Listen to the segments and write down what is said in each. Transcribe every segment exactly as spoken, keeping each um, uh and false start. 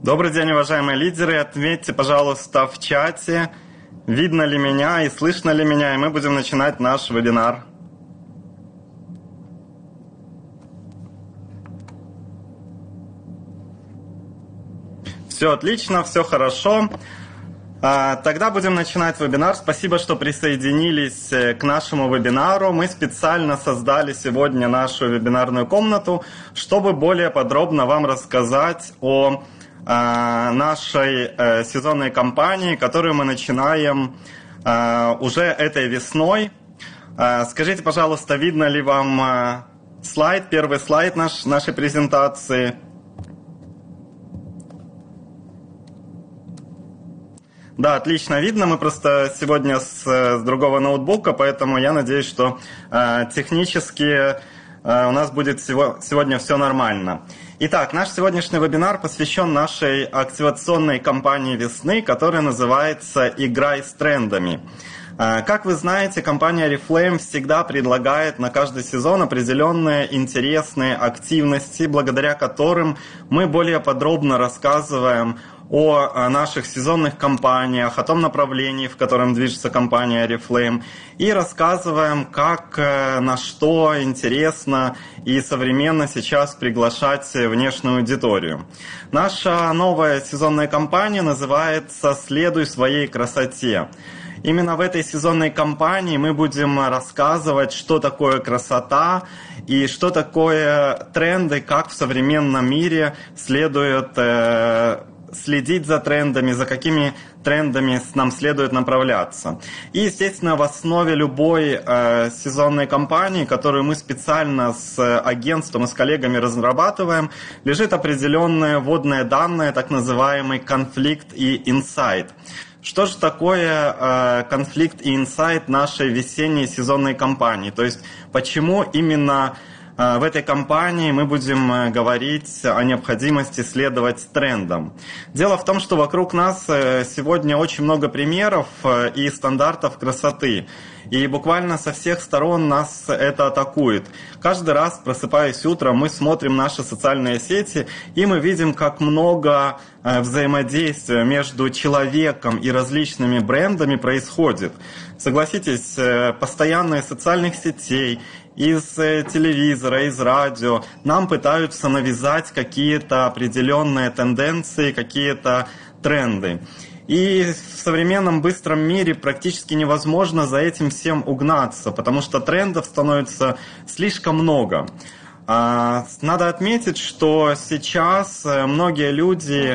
Добрый день, уважаемые лидеры. Отметьте, пожалуйста, в чате, видно ли меня и слышно ли меня, и мы будем начинать наш вебинар. Все отлично, все хорошо. Тогда будем начинать вебинар. Спасибо, что присоединились к нашему вебинару. Мы специально создали сегодня нашу вебинарную комнату, чтобы более подробно вам рассказать о нашей сезонной кампании, которую мы начинаем уже этой весной. Скажите, пожалуйста, видно ли вам слайд, первый слайд наш, нашей презентации? Да, отлично видно. Мы просто сегодня с, с другого ноутбука, поэтому я надеюсь, что э, технически э, у нас будет всего, сегодня все нормально. Итак, наш сегодняшний вебинар посвящен нашей активационной кампании весны, которая называется «Играй с трендами». Э, как вы знаете, компания Oriflame всегда предлагает на каждый сезон определенные интересные активности, благодаря которым мы более подробно рассказываем о наших сезонных кампаниях, о том направлении, в котором движется компания Oriflame, и рассказываем, как, на что интересно и современно сейчас приглашать внешнюю аудиторию. Наша новая сезонная кампания называется «Следуй своей красоте». Именно в этой сезонной кампании мы будем рассказывать, что такое красота и что такое тренды, как в современном мире следует э, следить за трендами, за какими трендами нам следует направляться. И, естественно, в основе любой э, сезонной кампании, которую мы специально с агентством и с коллегами разрабатываем, лежит определенные вводные данные, так называемый конфликт и инсайт. Что же такое э, конфликт и инсайт нашей весенней сезонной кампании? То есть, почему именно э, в этой кампании мы будем э, говорить о необходимости следовать трендам? Дело в том, что вокруг нас э, сегодня очень много примеров э, и стандартов красоты. И буквально со всех сторон нас это атакует. Каждый раз, просыпаясь утром, мы смотрим наши социальные сети, и мы видим, как много взаимодействия между человеком и различными брендами происходит. Согласитесь, постоянно из социальных сетей, из телевизора, из радио нам пытаются навязать какие-то определенные тенденции, какие-то тренды. И в современном быстром мире практически невозможно за этим всем угнаться, потому что трендов становится слишком много. Надо отметить, что сейчас многие люди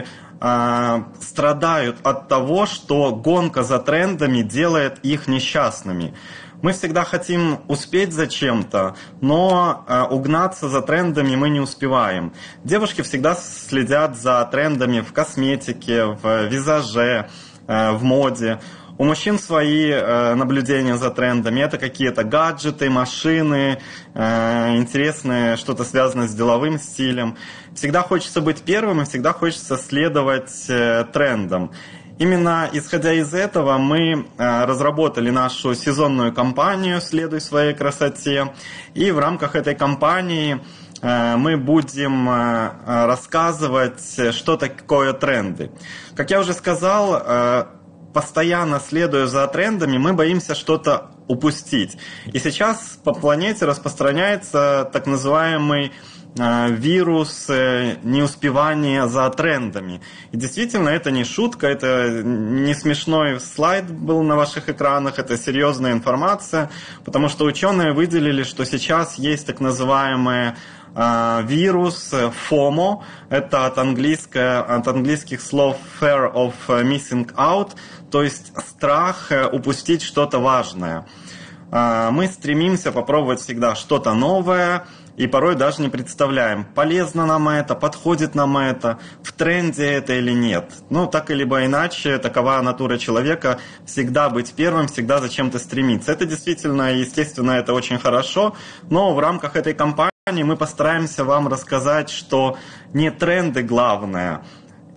страдают от того, что гонка за трендами делает их несчастными. Мы всегда хотим успеть за чем-то, но э, угнаться за трендами мы не успеваем. Девушки всегда следят за трендами в косметике, в визаже, э, в моде. У мужчин свои э, наблюдения за трендами. Это какие-то гаджеты, машины, э, интересное что-то связанное с деловым стилем. Всегда хочется быть первым и всегда хочется следовать э, трендам. Именно исходя из этого мы разработали нашу сезонную кампанию «Следуй своей красоте». И в рамках этой кампании мы будем рассказывать, что такое тренды. Как я уже сказал, постоянно следуя за трендами, мы боимся что-то упустить. И сейчас по планете распространяется так называемый вирус неуспевания за трендами. И действительно, это не шутка, это не смешной слайд был на ваших экранах, это серьезная информация, потому что ученые выделили, что сейчас есть так называемый э, вирус фомо, это от, от английских слов fear of missing out, то есть страх упустить что-то важное. Э, мы стремимся попробовать всегда что-то новое, и порой даже не представляем, полезно нам это, подходит нам это, в тренде это или нет. Ну, так или иначе, такова натура человека, всегда быть первым, всегда за чем-то стремиться. Это действительно, естественно, это очень хорошо, но в рамках этой кампании мы постараемся вам рассказать, что не тренды главное,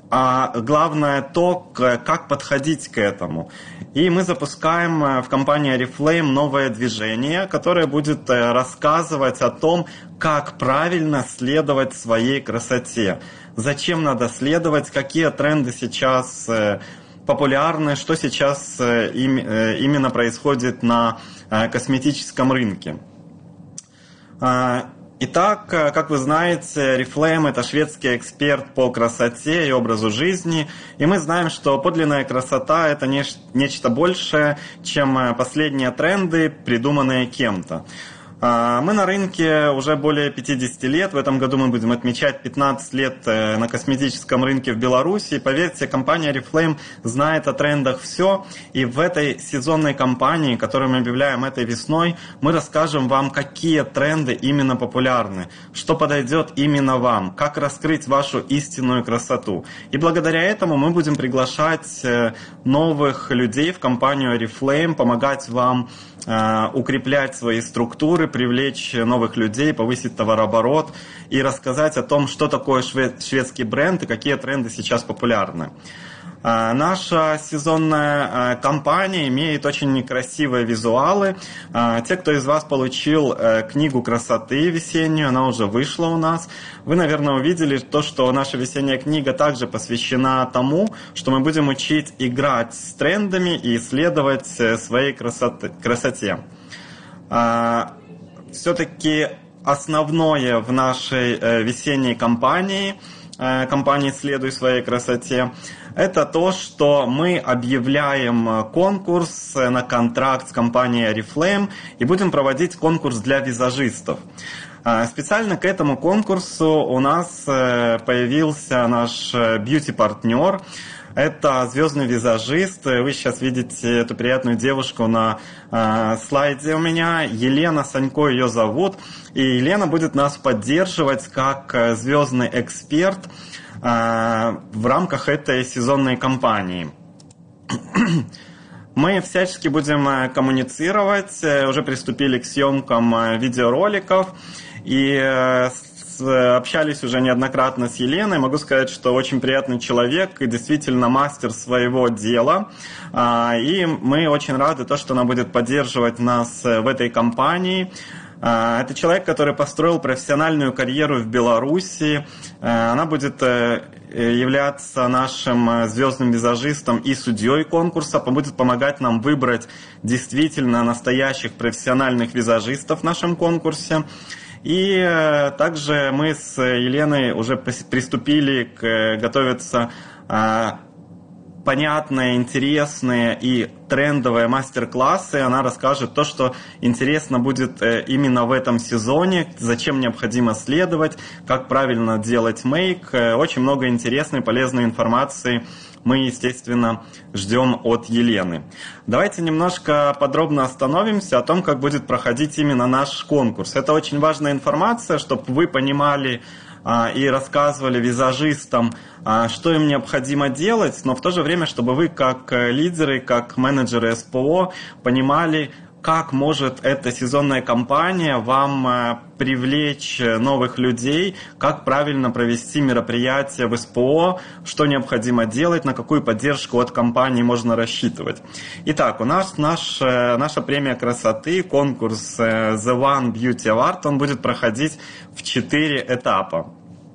а главное то, как подходить к этому. И мы запускаем в компании Oriflame новое движение, которое будет рассказывать о том, как правильно следовать своей красоте. Зачем надо следовать, какие тренды сейчас популярны, что сейчас именно происходит на косметическом рынке. Итак, как вы знаете, Oriflame – это шведский эксперт по красоте и образу жизни, и мы знаем, что подлинная красота – это нечто большее, чем последние тренды, придуманные кем-то. Мы на рынке уже более пятидесяти лет. В этом году мы будем отмечать пятнадцать лет на косметическом рынке в Беларуси. Поверьте, компания Oriflame знает о трендах все. И в этой сезонной кампании, которую мы объявляем этой весной, мы расскажем вам, какие тренды именно популярны, что подойдет именно вам, как раскрыть вашу истинную красоту. И благодаря этому мы будем приглашать новых людей в компанию Oriflame, помогать вам укреплять свои структуры, привлечь новых людей, повысить товарооборот и рассказать о том, что такое шведский бренд и какие тренды сейчас популярны. Наша сезонная кампания имеет очень красивые визуалы. Те, кто из вас получил книгу красоты весеннюю, она уже вышла у нас. Вы, наверное, увидели то, что наша весенняя книга также посвящена тому, что мы будем учить играть с трендами и исследовать своей красоте. Все-таки основное в нашей весенней кампании, кампании «Следуй своей красоте», это то, что мы объявляем конкурс на контракт с компанией Oriflame и будем проводить конкурс для визажистов. Специально к этому конкурсу у нас появился наш бьюти-партнер. Это звездный визажист. Вы сейчас видите эту приятную девушку на э, слайде у меня. Елена Санько ее зовут. И Елена будет нас поддерживать как звездный эксперт э, в рамках этой сезонной кампании. Мы всячески будем коммуницировать. Уже приступили к съемкам видеороликов. И э, общались уже неоднократно с Еленой. Могу сказать, что очень приятный человек и действительно мастер своего дела. И мы очень рады, то, что она будет поддерживать нас в этой кампании. Это человек, который построил профессиональную карьеру в Беларуси. Она будет являться нашим звездным визажистом и судьей конкурса, будет помогать нам выбрать действительно настоящих профессиональных визажистов в нашем конкурсе. И также мы с Еленой уже приступили к готовиться понятные, интересные и трендовые мастер-классы. Она расскажет то, что интересно будет именно в этом сезоне, зачем необходимо следовать, как правильно делать мейк. Очень много интересной, полезной информации мы, естественно, ждем от Елены. Давайте немножко подробно остановимся о том, как будет проходить именно наш конкурс. Это очень важная информация, чтобы вы понимали а, и рассказывали визажистам, а, что им необходимо делать, но в то же время, чтобы вы как лидеры, как менеджеры эс пэ о понимали, как может эта сезонная кампания вам привлечь новых людей, как правильно провести мероприятие в эс пэ о, что необходимо делать, на какую поддержку от компании можно рассчитывать. Итак, у нас наш, наша премия красоты, конкурс The One Beauty Award, он будет проходить в четыре этапа.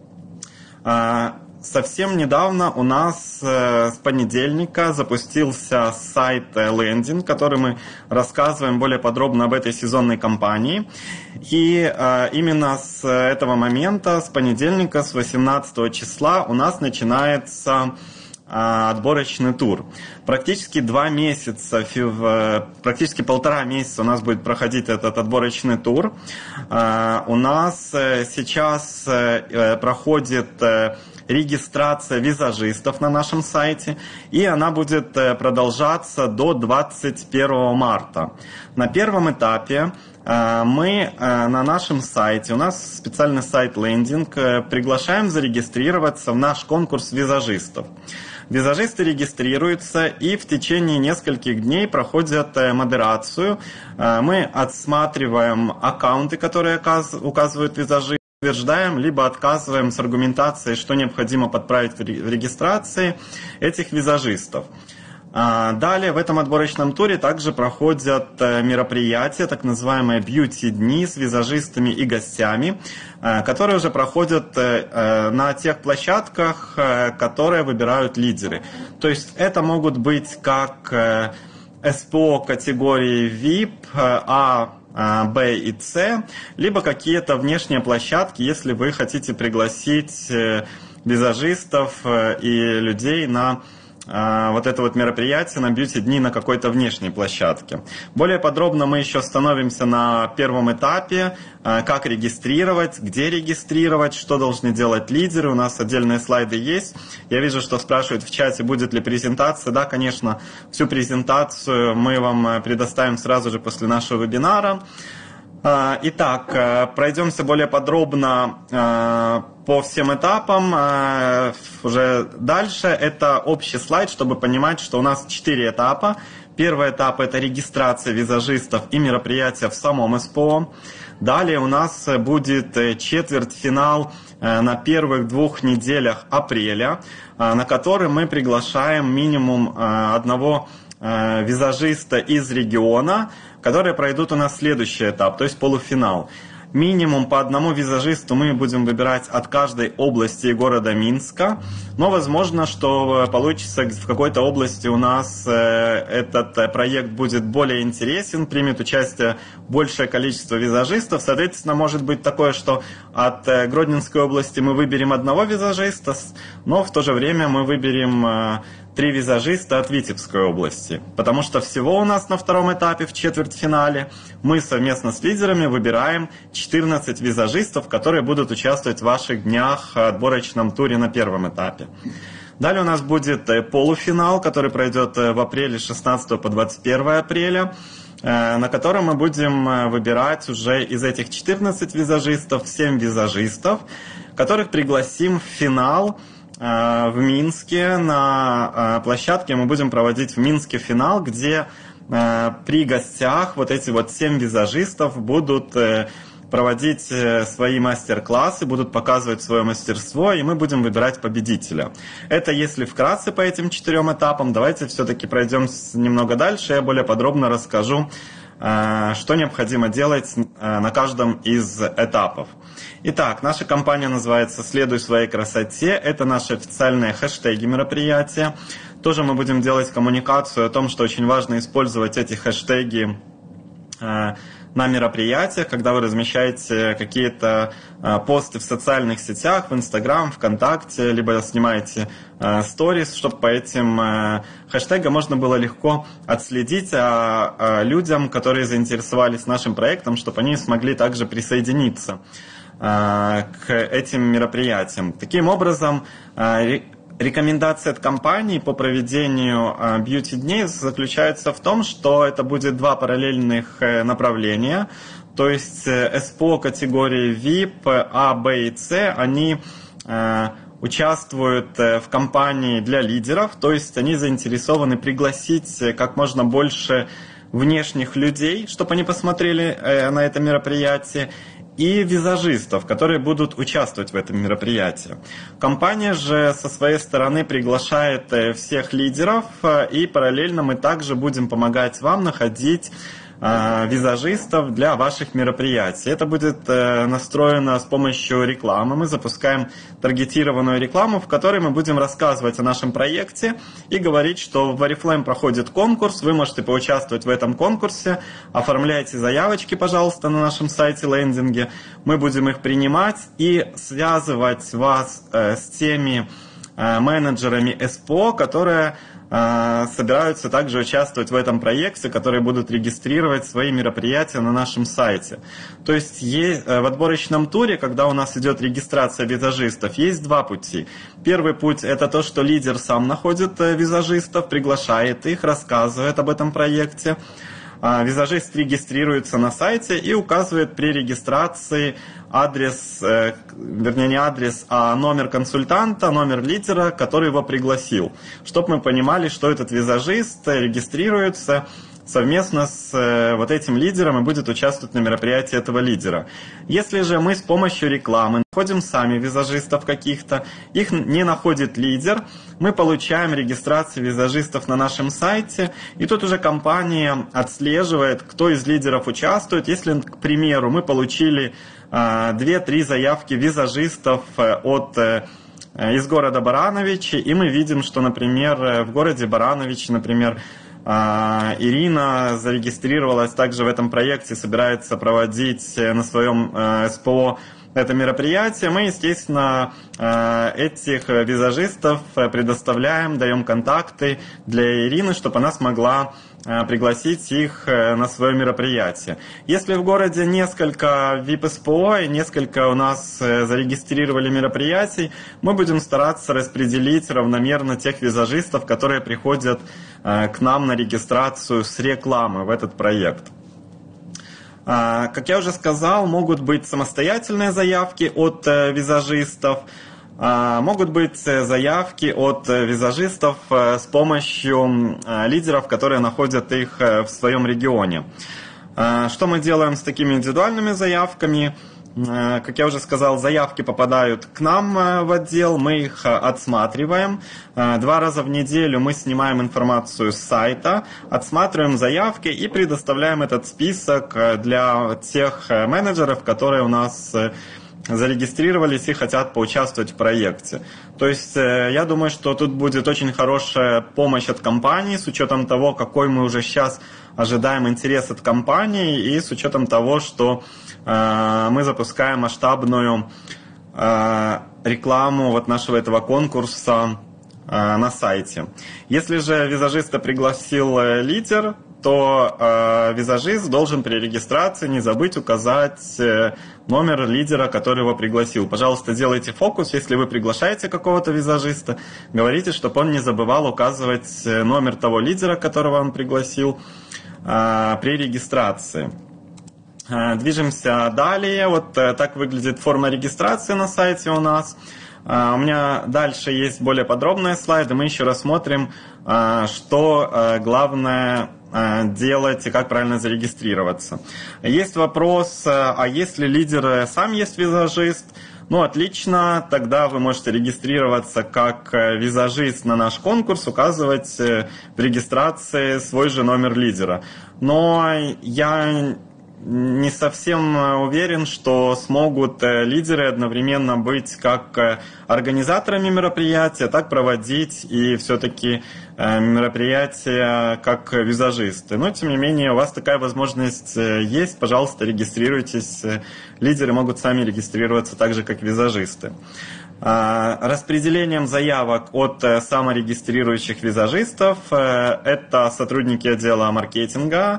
Совсем недавно у нас э, с понедельника запустился сайт э, лендинг, который мы рассказываем более подробно об этой сезонной кампании. И э, именно с этого момента, с понедельника, с восемнадцатого числа у нас начинается э, отборочный тур. Практически два месяца, в, практически полтора месяца у нас будет проходить этот отборочный тур. Э, у нас э, сейчас э, проходит э, регистрация визажистов на нашем сайте, и она будет продолжаться до двадцать первого марта. На первом этапе мы на нашем сайте, у нас специальный сайт лендинг, приглашаем зарегистрироваться в наш конкурс визажистов. Визажисты регистрируются и в течение нескольких дней проходят модерацию. Мы отсматриваем аккаунты, которые указывают визажисты. утверждаем, либо отказываем с аргументацией, что необходимо подправить в регистрации этих визажистов. Далее в этом отборочном туре также проходят мероприятия, так называемые бьюти-дни с визажистами и гостями, которые уже проходят на тех площадках, которые выбирают лидеры. То есть это могут быть как СПО категории ви ай пи, А, Б и С, либо какие-то внешние площадки, если вы хотите пригласить визажистов и людей на вот это вот мероприятие, на бьюти-дни на какой-то внешней площадке. Более подробно мы еще остановимся на первом этапе, как регистрировать, где регистрировать, что должны делать лидеры. У нас отдельные слайды есть. Я вижу, что спрашивают в чате, будет ли презентация. Да, конечно, всю презентацию мы вам предоставим сразу же после нашего вебинара. Итак, пройдемся более подробно по всем этапам. Уже дальше это общий слайд, чтобы понимать, что у нас четыре этапа. Первый этап – это регистрация визажистов и мероприятия в самом СПО. Далее у нас будет четвертьфинал на первых двух неделях апреля, на который мы приглашаем минимум одного визажиста из региона, которые пройдут у нас следующий этап, то есть полуфинал. Минимум по одному визажисту мы будем выбирать от каждой области и города Минска, но возможно, что получится в какой-то области у нас этот проект будет более интересен, примет участие большее количество визажистов. Соответственно, может быть такое, что от Гродненской области мы выберем одного визажиста, но в то же время мы выберем три визажиста от Витебской области. Потому что всего у нас на втором этапе в четвертьфинале мы совместно с лидерами выбираем четырнадцать визажистов, которые будут участвовать в ваших днях отборочном туре на первом этапе. Далее у нас будет полуфинал, который пройдет в апреле с шестнадцатого по двадцать первое апреля, на котором мы будем выбирать уже из этих четырнадцати визажистов семь визажистов, которых пригласим в финал в Минске. На площадке мы будем проводить в Минске финал, где при гостях вот эти вот семь визажистов будут проводить свои мастер-классы, будут показывать свое мастерство, и мы будем выбирать победителя. Это если вкратце по этим четырем этапам. Давайте все-таки пройдем немного дальше, я более подробно расскажу, что необходимо делать на каждом из этапов. Итак, наша компания называется «Следуй своей красоте». Это наши официальные хэштеги мероприятия. Тоже мы будем делать коммуникацию о том, что очень важно использовать эти хэштеги на мероприятиях, когда вы размещаете какие-то посты в социальных сетях, в Инстаграм, ВКонтакте, либо снимаете сторис, чтобы по этим хэштегам можно было легко отследить а людям, которые заинтересовались нашим проектом, чтобы они смогли также присоединиться к этим мероприятиям. Таким образом, рекомендация от компании по проведению бьюти-дней заключается в том, что это будет два параллельных направления, то есть СПО категории ви ай пи А, Б и С, они участвуют в кампании для лидеров, то есть они заинтересованы пригласить как можно больше внешних людей, чтобы они посмотрели на это мероприятие, и визажистов, которые будут участвовать в этом мероприятии. Компания же со своей стороны приглашает всех лидеров, и параллельно мы также будем помогать вам находить визажистов для ваших мероприятий. Это будет настроено с помощью рекламы. Мы запускаем таргетированную рекламу, в которой мы будем рассказывать о нашем проекте и говорить, что в Oriflame проходит конкурс, вы можете поучаствовать в этом конкурсе, оформляйте заявочки, пожалуйста, на нашем сайте, лендинге. Мы будем их принимать и связывать вас с теми менеджерами СПО, которые собираются также участвовать в этом проекте, которые будут регистрировать свои мероприятия на нашем сайте. То есть в отборочном туре, когда у нас идет регистрация визажистов, есть два пути. Первый путь – это то, что лидер сам находит визажистов, приглашает их, рассказывает об этом проекте. Визажист регистрируется на сайте и указывает при регистрации адрес, вернее не адрес, а номер консультанта, номер лидера, который его пригласил, чтобы мы понимали, что этот визажист регистрируется совместно с вот этим лидером и будет участвовать на мероприятии этого лидера. Если же мы с помощью рекламы находим сами визажистов каких-то, их не находит лидер, мы получаем регистрации визажистов на нашем сайте, и тут уже компания отслеживает, кто из лидеров участвует. Если, к примеру, мы получили две-три заявки визажистов от из города Барановичи, и мы видим, что, например, в городе Барановичи, например, Ирина зарегистрировалась также в этом проекте, собирается проводить на своем СПО это мероприятие, мы, естественно, этих визажистов предоставляем, даем контакты для Ирины, чтобы она смогла пригласить их на свое мероприятие. Если в городе несколько ви ай пи СПО и несколько у нас зарегистрировали мероприятий, мы будем стараться распределить равномерно тех визажистов, которые приходят к нам на регистрацию с рекламы в этот проект. Как я уже сказал, могут быть самостоятельные заявки от визажистов, могут быть заявки от визажистов с помощью лидеров, которые находят их в своем регионе. Что мы делаем с такими индивидуальными заявками? Как я уже сказал, заявки попадают к нам в отдел, мы их отсматриваем. Два раза в неделю мы снимаем информацию с сайта, отсматриваем заявки и предоставляем этот список для тех менеджеров, которые у нас зарегистрировались и хотят поучаствовать в проекте. То есть я думаю, что тут будет очень хорошая помощь от компании с учетом того, какой мы уже сейчас ожидаем интерес от компании и с учетом того, что э, мы запускаем масштабную э, рекламу вот нашего этого конкурса э, на сайте. Если же визажиста пригласил лидер, то э, визажист должен при регистрации не забыть указать э, номер лидера, который его пригласил. Пожалуйста, делайте фокус, если вы приглашаете какого-то визажиста, говорите, чтобы он не забывал указывать номер того лидера, которого он пригласил э, при регистрации. Э, движемся далее. Вот э, так выглядит форма регистрации на сайте у нас. Uh, у меня дальше есть более подробные слайды. Мы еще рассмотрим, uh, что uh, главное uh, делать и как правильно зарегистрироваться. Есть вопрос, uh, а если лидер сам есть визажист? Ну, отлично, тогда вы можете регистрироваться как визажист на наш конкурс, указывать в регистрации свой же номер лидера. Но я не совсем уверен, что смогут лидеры одновременно быть как организаторами мероприятия, так проводить и все-таки мероприятия как визажисты. Но, тем не менее, у вас такая возможность есть. Пожалуйста, регистрируйтесь. Лидеры могут сами регистрироваться так же, как визажисты. Распределением заявок от саморегистрирующих визажистов это сотрудники отдела маркетинга,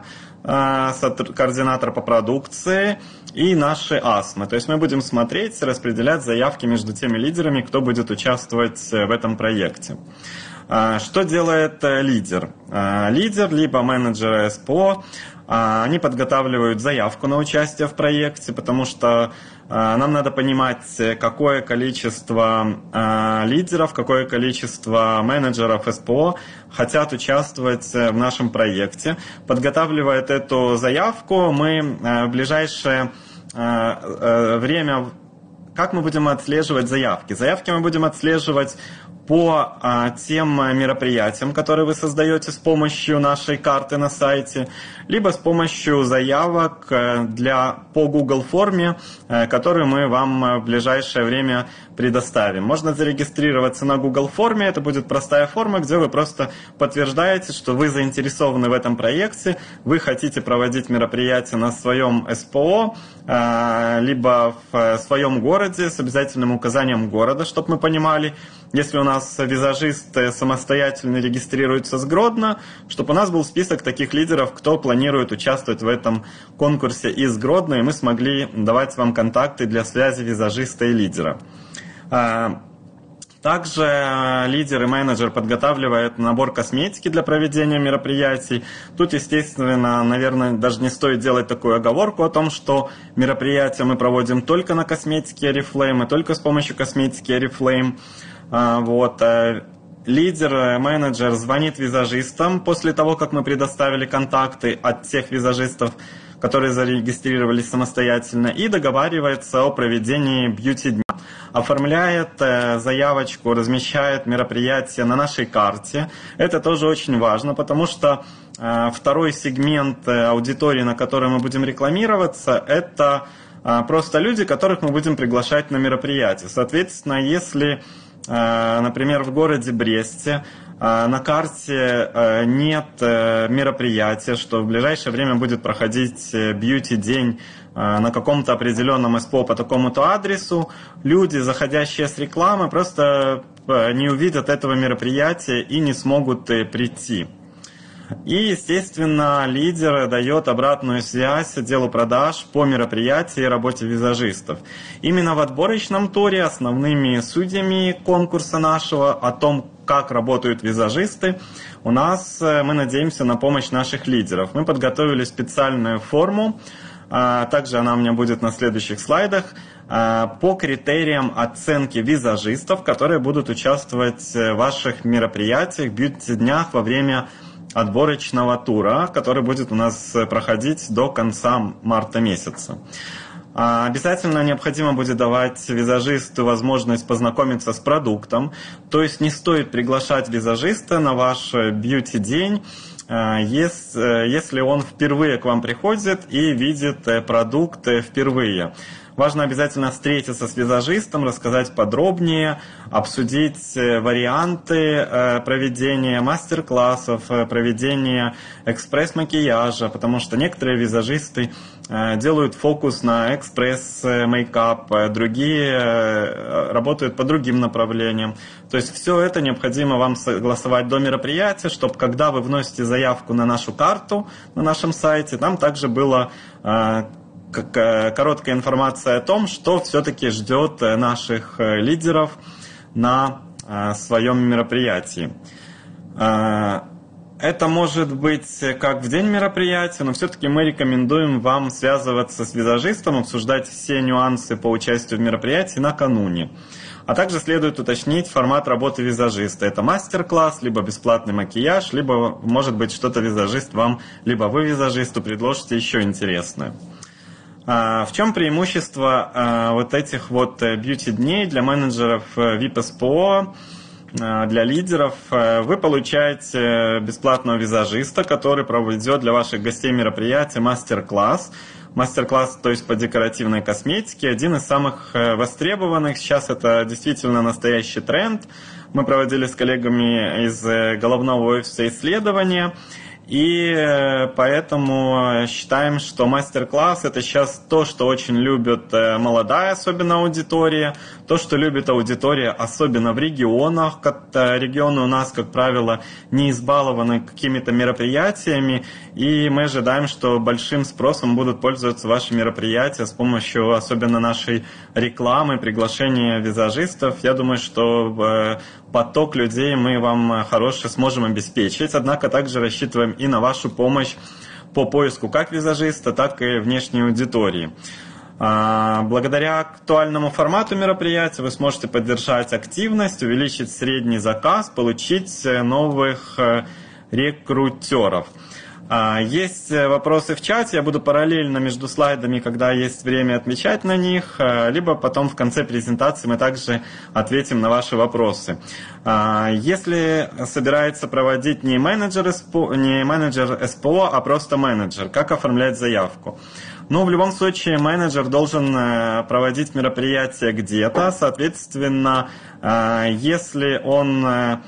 координатор по продукции и наши АСМы. То есть мы будем смотреть, распределять заявки между теми лидерами, кто будет участвовать в этом проекте. Что делает лидер? Лидер, либо менеджер СПО, они подготавливают заявку на участие в проекте, потому что нам надо понимать, какое количество лидеров, какое количество менеджеров СПО хотят участвовать в нашем проекте. Подготавливая эту заявку, мы в ближайшее время... Как мы будем отслеживать заявки? Заявки мы будем отслеживать по а, тем мероприятиям, которые вы создаете с помощью нашей карты на сайте, либо с помощью заявок для, по Google форме, которую мы вам в ближайшее время предоставим. Можно зарегистрироваться на Google форме, это будет простая форма, где вы просто подтверждаете, что вы заинтересованы в этом проекте, вы хотите проводить мероприятие на своем СПО, либо в своем городе с обязательным указанием города, чтобы мы понимали, если у нас визажист самостоятельно регистрируется с Гродно, чтобы у нас был список таких лидеров, кто планирует участвовать в этом конкурсе из Гродно, и мы смогли давать вам контакты для связи визажиста и лидера. Также лидер и менеджер подготавливают набор косметики для проведения мероприятий. Тут, естественно, наверное, даже не стоит делать такую оговорку о том, что мероприятия мы проводим только на косметике Oriflame и только с помощью косметики Oriflame. Вот. лидер, менеджер звонит визажистам после того, как мы предоставили контакты от тех визажистов, которые зарегистрировались самостоятельно, и договаривается о проведении бьюти-дня. Оформляет заявочку, размещает мероприятие на нашей карте. Это тоже очень важно, потому что второй сегмент аудитории, на который мы будем рекламироваться, это просто люди, которых мы будем приглашать на мероприятие. Соответственно, если, например, в городе Бресте на карте нет мероприятия, что в ближайшее время будет проходить бьюти-день на каком-то определенном СПО по такому-то адресу, люди, заходящие с рекламы, просто не увидят этого мероприятия и не смогут прийти. И, естественно, лидер дает обратную связь отделу продаж по мероприятию и работе визажистов. Именно в отборочном туре основными судьями конкурса нашего о том, как работают визажисты, у нас, мы надеемся на помощь наших лидеров. Мы подготовили специальную форму, также она у меня будет на следующих слайдах, по критериям оценки визажистов, которые будут участвовать в ваших мероприятиях, бьюти-днях во время отборочного тура, который будет у нас проходить до конца марта месяца. Обязательно необходимо будет давать визажисту возможность познакомиться с продуктом, то есть не стоит приглашать визажиста на ваш бьюти-день, если он впервые к вам приходит и видит продукт впервые. Важно обязательно встретиться с визажистом, рассказать подробнее, обсудить варианты проведения мастер-классов, проведения экспресс-макияжа, потому что некоторые визажисты делают фокус на экспресс-мейкап, другие работают по другим направлениям. То есть все это необходимо вам согласовать до мероприятия, чтобы когда вы вносите заявку на нашу карту на нашем сайте, там также было короткая информация о том, что все-таки ждет наших лидеров на своем мероприятии. Это может быть как в день мероприятия, но все-таки мы рекомендуем вам связываться с визажистом, обсуждать все нюансы по участию в мероприятии накануне. А также следует уточнить формат работы визажиста. Это мастер-класс, либо бесплатный макияж, либо, может быть, что-то визажист вам, либо вы визажисту предложите еще интересное. В чем преимущество вот этих вот бьюти-дней для менеджеров ви ай пи эс пи о, для лидеров? Вы получаете бесплатного визажиста, который проведет для ваших гостей мероприятия мастер-класс. Мастер-класс, то есть по декоративной косметике, один из самых востребованных. Сейчас это действительно настоящий тренд. Мы проводили с коллегами из головного офиса исследования. И поэтому считаем, что мастер-класс – это сейчас то, что очень любит молодая особенно аудитория, то, что любит аудитория особенно в регионах. Регионы у нас, как правило, не избалованы какими-то мероприятиями, и мы ожидаем, что большим спросом будут пользоваться ваши мероприятия с помощью особенно нашей рекламы, приглашения визажистов. Я думаю, что поток людей мы вам хороший сможем обеспечить, однако также рассчитываем и на вашу помощь по поиску как визажиста, так и внешней аудитории. Благодаря актуальному формату мероприятия вы сможете поддержать активность, увеличить средний заказ, получить новых рекрутеров. Есть вопросы в чате, я буду параллельно между слайдами, когда есть время, отвечать на них, либо потом в конце презентации мы также ответим на ваши вопросы. Если собирается проводить не менеджер СПО, не менеджер СПО, а просто менеджер, как оформлять заявку? Ну, в любом случае, менеджер должен проводить мероприятие где-то, соответственно, если он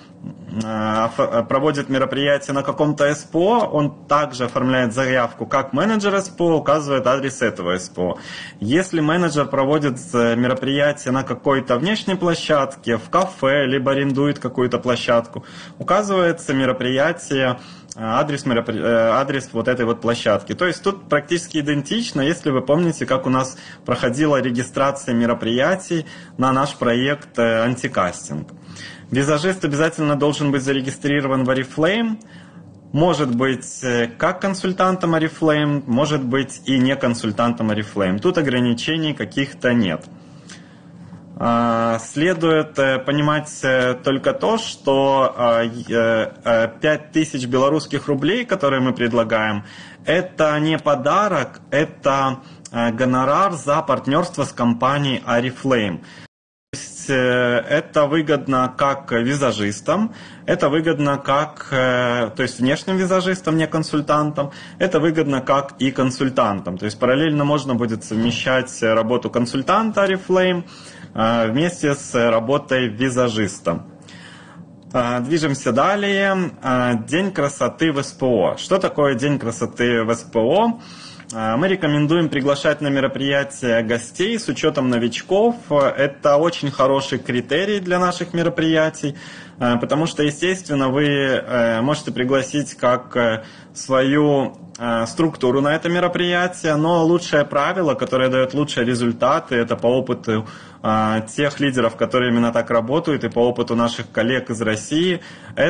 проводит мероприятие на каком-то СПО, он также оформляет заявку как менеджер СПО, указывает адрес этого СПО. Если менеджер проводит мероприятие на какой-то внешней площадке, в кафе, либо арендует какую-то площадку, указывается мероприятие, адрес, меропри... адрес вот этой вот площадки. То есть тут практически идентично, если вы помните, как у нас проходила регистрация мероприятий на наш проект «Антикастинг». Визажист обязательно должен быть зарегистрирован в Oriflame, может быть как консультантом Oriflame, может быть и не консультантом Oriflame. Тут ограничений каких-то нет. Следует понимать только то, что пять тысяч белорусских рублей, которые мы предлагаем, это не подарок, это гонорар за партнерство с компанией Oriflame. То есть это выгодно как визажистам, это выгодно как, то есть внешним визажистам, не консультантам, это выгодно как и консультантам. То есть параллельно можно будет совмещать работу консультанта Oriflame вместе с работой визажиста. Движемся далее. День красоты в СПО. Что такое День красоты в СПО? Мы рекомендуем приглашать на мероприятия гостей с учетом новичков. Это очень хороший критерий для наших мероприятий, потому что, естественно, вы можете пригласить как свою структуру на это мероприятие, но лучшее правило, которое дает лучшие результаты, это по опыту тех лидеров, которые именно так работают, и по опыту наших коллег из России,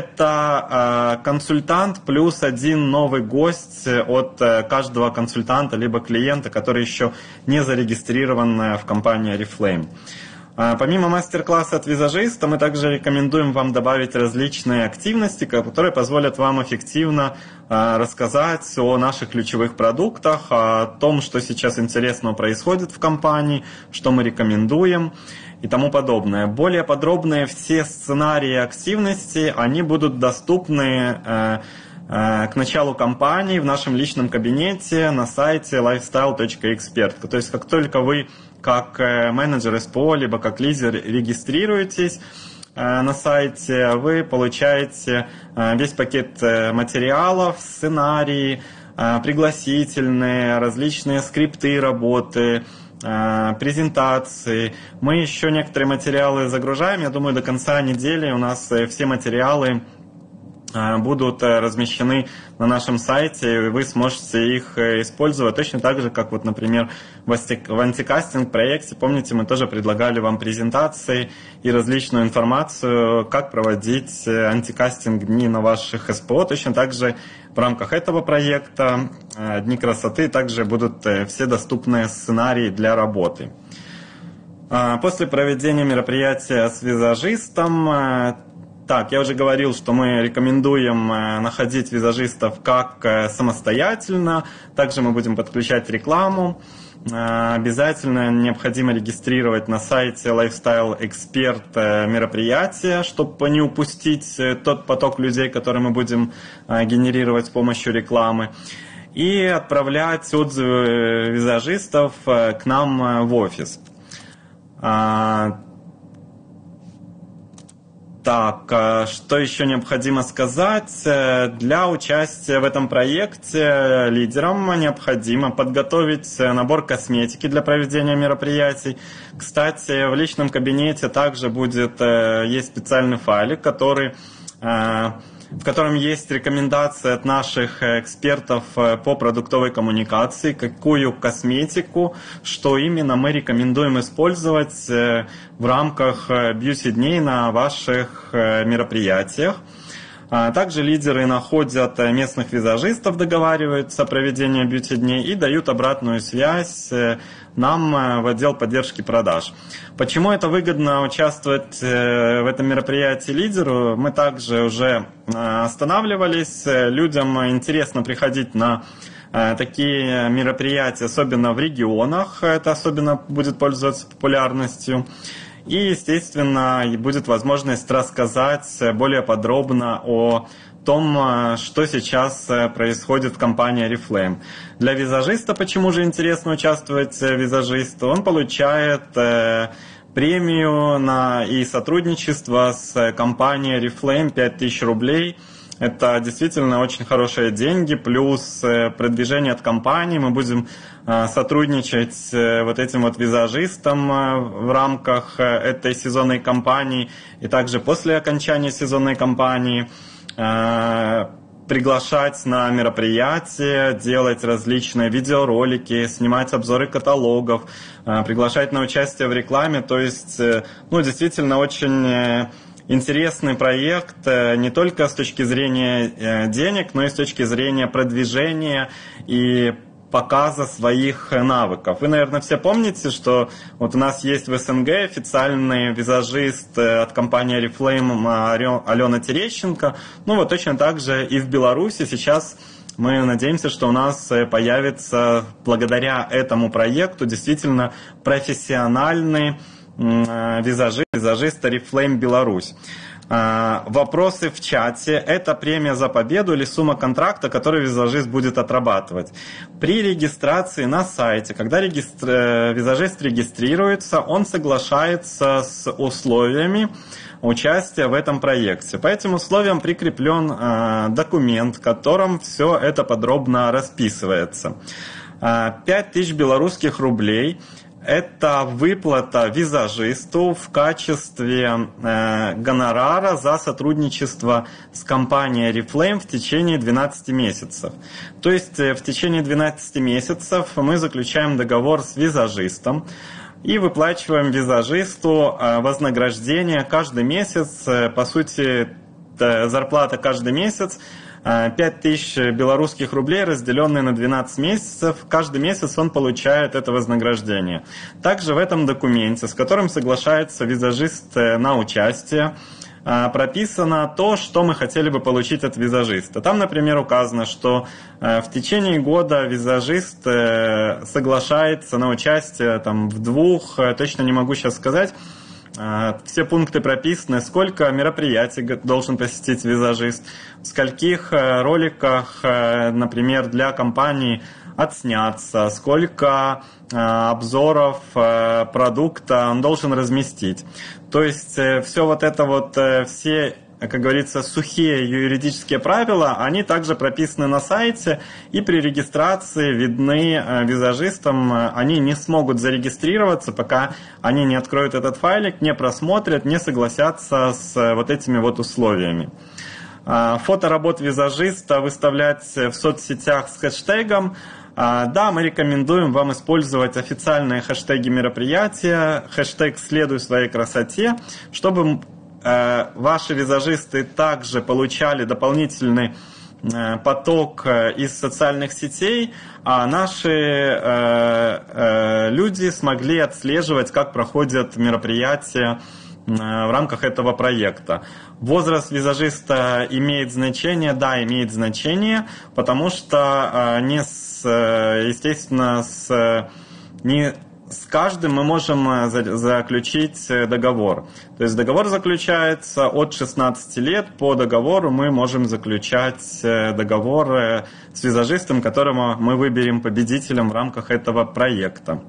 это консультант плюс один новый гость от каждого консультанта либо клиента, который еще не зарегистрирован в компании Oriflame. Помимо мастер-класса от визажиста, мы также рекомендуем вам добавить различные активности, которые позволят вам эффективно рассказать о наших ключевых продуктах, о том, что сейчас интересного происходит в компании, что мы рекомендуем и тому подобное. Более подробные все сценарии активности, они будут доступны к началу кампании в нашем личном кабинете на сайте lifestyle точка эксперт. То есть как только вы как менеджер СПО, либо как лидер регистрируетесь на сайте, вы получаете весь пакет материалов, сценарии, пригласительные, различные скрипты работы, презентации. Мы еще некоторые материалы загружаем. Я думаю, до конца недели у нас все материалы будут размещены на нашем сайте, и вы сможете их использовать точно так же, как вот, например, в антикастинг проекте, помните, мы тоже предлагали вам презентации и различную информацию, как проводить антикастинг дни на ваших СПО. Точно так же в рамках этого проекта Дни красоты также будут все доступные сценарии для работы. После проведения мероприятия с визажистом, так, я уже говорил, что мы рекомендуем находить визажистов как самостоятельно. Также мы будем подключать рекламу. Обязательно необходимо регистрировать на сайте Lifestyle Expert мероприятия, чтобы не упустить тот поток людей, который мы будем генерировать с помощью рекламы. И отправлять отзывы визажистов к нам в офис. Так, что еще необходимо сказать? Для участия в этом проекте лидерам необходимо подготовить набор косметики для проведения мероприятий. Кстати, в личном кабинете также будет, есть специальный файлик, который, в котором есть рекомендации от наших экспертов по продуктовой коммуникации, какую косметику, что именно мы рекомендуем использовать в рамках бьюти-дней на ваших мероприятиях. Также лидеры находят местных визажистов, договариваются о проведении бьюти-дней и дают обратную связь нам в отдел поддержки продаж. Почему это выгодно участвовать в этом мероприятии лидеру? Мы также уже останавливались. Людям интересно приходить на такие мероприятия, особенно в регионах. Это особенно будет пользоваться популярностью. И, естественно, будет возможность рассказать более подробно о том, что сейчас происходит в компании Oriflame. Для визажиста, почему же интересно участвовать визажисту? Он получает премию на и сотрудничество с компанией Oriflame пять тысяч рублей. Это действительно очень хорошие деньги, плюс продвижение от компании. Мы будем сотрудничать с вот этим вот визажистом в рамках этой сезонной кампании и также после окончания сезонной кампании приглашать на мероприятия, делать различные видеоролики, снимать обзоры каталогов, приглашать на участие в рекламе. То есть, ну, действительно очень интересный проект не только с точки зрения денег, но и с точки зрения продвижения и показа своих навыков. Вы, наверное, все помните, что вот у нас есть в СНГ официальный визажист от компании Oriflame Алена Терещенко. Ну вот точно так же и в Беларуси сейчас мы надеемся, что у нас появится благодаря этому проекту действительно профессиональный визажист, визажист Oriflame Беларусь. Вопросы в чате. Это премия за победу или сумма контракта, который визажист будет отрабатывать? При регистрации на сайте, когда регистр... визажист регистрируется, он соглашается с условиями участия в этом проекте. По этим условиям прикреплен э, документ, в котором все это подробно расписывается. пять тысяч белорусских рублей – это выплата визажисту в качестве э, гонорара за сотрудничество с компанией Oriflame в течение двенадцати месяцев. То есть э, в течение двенадцати месяцев мы заключаем договор с визажистом и выплачиваем визажисту э, вознаграждение каждый месяц. Э, по сути, э, зарплата каждый месяц. пять тысяч белорусских рублей, разделенные на двенадцать месяцев, каждый месяц он получает это вознаграждение. Также в этом документе, с которым соглашается визажист на участие, прописано то, что мы хотели бы получить от визажиста. Там, например, указано, что в течение года визажист соглашается на участие там, в двух, точно не могу сейчас сказать, все пункты прописаны, сколько мероприятий должен посетить визажист, в скольких роликах, например, для компании отсняться, сколько обзоров продукта он должен разместить. То есть все вот это вот, все, как говорится, сухие юридические правила, они также прописаны на сайте, и при регистрации видны визажистам. Они не смогут зарегистрироваться, пока они не откроют этот файлик, не просмотрят, не согласятся с вот этими вот условиями. Фото работ визажиста выставлять в соцсетях с хэштегом. Да, мы рекомендуем вам использовать официальные хэштеги мероприятия, хэштег «Следуй своей красоте», чтобы ваши визажисты также получали дополнительный поток из социальных сетей, а наши люди смогли отслеживать, как проходят мероприятия в рамках этого проекта. Возраст визажиста имеет значение? Да, имеет значение, потому что не с, естественно, с, не с каждым мы можем заключить договор. То есть договор заключается от шестнадцати лет. По договору мы можем заключать договор с визажистом, которого мы выберем победителем в рамках этого проекта.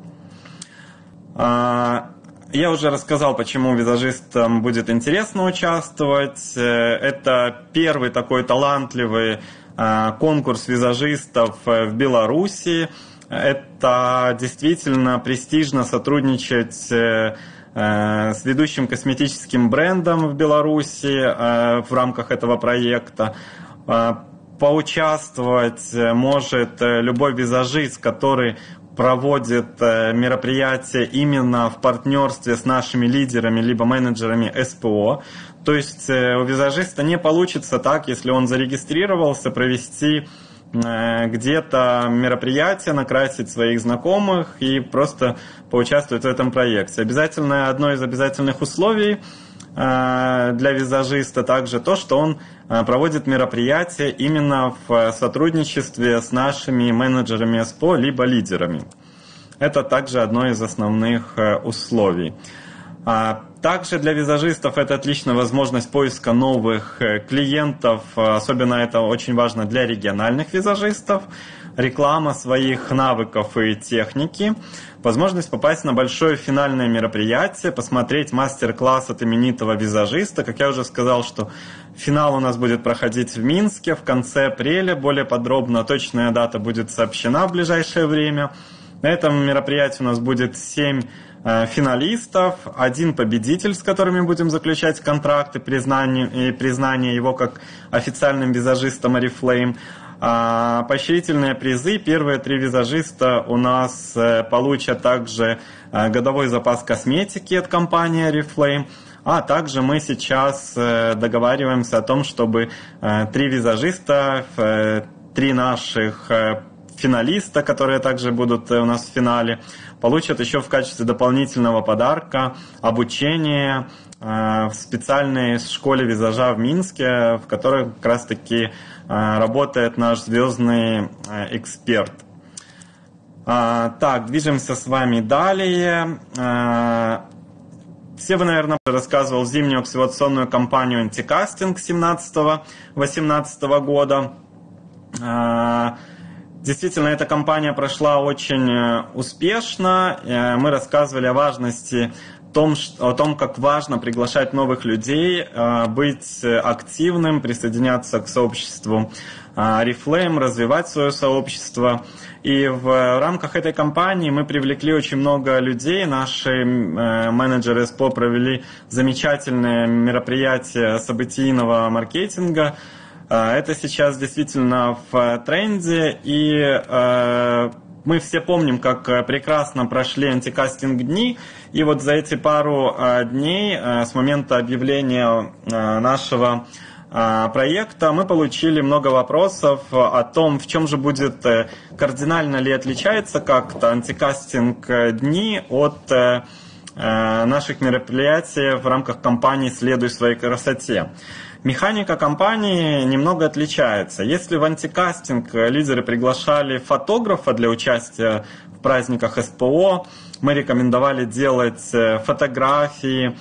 Я уже рассказал, почему визажистам будет интересно участвовать. Это первый такой талантливый конкурс визажистов в Беларуси. Это действительно престижно сотрудничать с ведущим косметическим брендом в Беларуси в рамках этого проекта. Поучаствовать может любой визажист, который проводит мероприятия именно в партнерстве с нашими лидерами либо менеджерами СПО. То есть у визажиста не получится так, если он зарегистрировался, провести где-то мероприятие, накрасить своих знакомых и просто поучаствовать в этом проекте. Обязательно, одно из обязательных условий для визажиста также то, что он проводит мероприятия именно в сотрудничестве с нашими менеджерами СПО либо лидерами. Это также одно из основных условий. Также для визажистов это отличная возможность поиска новых клиентов, особенно это очень важно для региональных визажистов, реклама своих навыков и техники, возможность попасть на большое финальное мероприятие, посмотреть мастер-класс от именитого визажиста. Как я уже сказал, что финал у нас будет проходить в Минске в конце апреля, более подробно, точная дата будет сообщена в ближайшее время. На этом мероприятии у нас будет семь финалистов, один победитель, с которым мы будем заключать контракты признание, и признание его как официальным визажистом Oriflame. Поощрительные призы. Первые три визажиста у нас получат также годовой запас косметики от компании Oriflame. А также мы сейчас договариваемся о том, чтобы три визажиста, три наших финалиста, которые также будут у нас в финале, получат еще в качестве дополнительного подарка обучение в специальной школе визажа в Минске, в которой как раз-таки работает наш звездный эксперт. Так, движемся с вами далее. Все вы, наверное, рассказывал зимнюю активационную кампанию «Антикастинг» семнадцатого-восемнадцатого года. Действительно, эта кампания прошла очень успешно. Мы рассказывали о важности, о том, как важно приглашать новых людей, быть активным, присоединяться к сообществу Oriflame, развивать свое сообщество. И в рамках этой кампании мы привлекли очень много людей. Наши менеджеры СПО провели замечательные мероприятия событийного маркетинга. Это сейчас действительно в тренде, и мы все помним, как прекрасно прошли антикастинг-дни, и вот за эти пару дней с момента объявления нашего проекта мы получили много вопросов о том, в чем же будет, кардинально ли отличается как-то антикастинг-дни от наших мероприятий в рамках кампании «Следуй своей красоте». Механика кампании немного отличается. Если в антикастинг лидеры приглашали фотографа для участия в праздниках СПО, мы рекомендовали делать фотографии,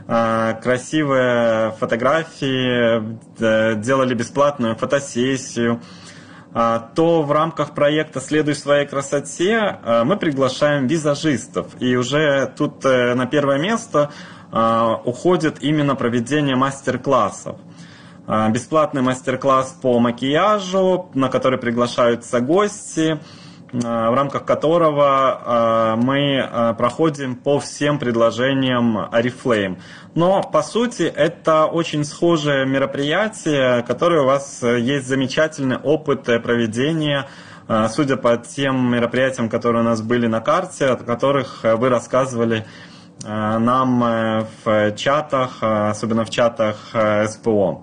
красивые фотографии, делали бесплатную фотосессию, то в рамках проекта «Следуй своей красоте» мы приглашаем визажистов. И уже тут на первое место уходит именно проведение мастер-классов. Бесплатный мастер-класс по макияжу, на который приглашаются гости, в рамках которого мы проходим по всем предложениям Oriflame. Но, по сути, это очень схожее мероприятие, которое у вас есть замечательный опыт проведения, судя по тем мероприятиям, которые у нас были на карте, о которых вы рассказывали нам в чатах, особенно в чатах СПО.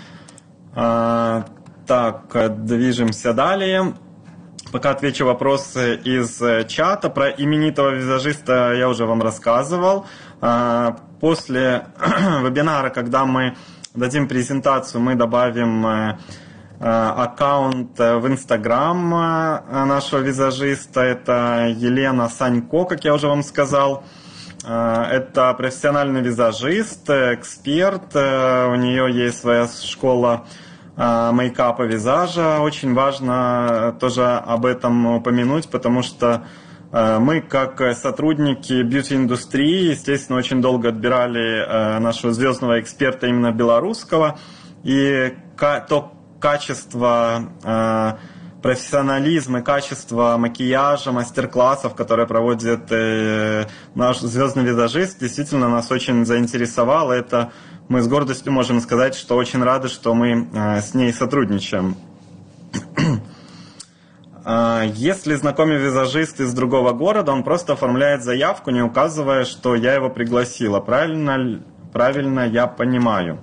Так, движемся далее. Пока отвечу вопросы из чата. Про именитого визажиста я уже вам рассказывал. После вебинара, когда мы дадим презентацию, мы добавим аккаунт в Инстаграм нашего визажиста. Это Елена Санько, как я уже вам сказал. Это профессиональный визажист, эксперт. У нее есть своя школа мейкапа, визажа. Очень важно тоже об этом упомянуть, потому что мы, как сотрудники бьюти-индустрии, естественно, очень долго отбирали нашего звездного эксперта именно белорусского. И то качество, профессионализм и качество макияжа, мастер-классов, которые проводит наш звездный визажист, действительно нас очень заинтересовало. Это мы с гордостью можем сказать, что очень рады, что мы с ней сотрудничаем. Если знакомый визажист из другого города, он просто оформляет заявку, не указывая, что я его пригласила. Правильно, правильно я понимаю?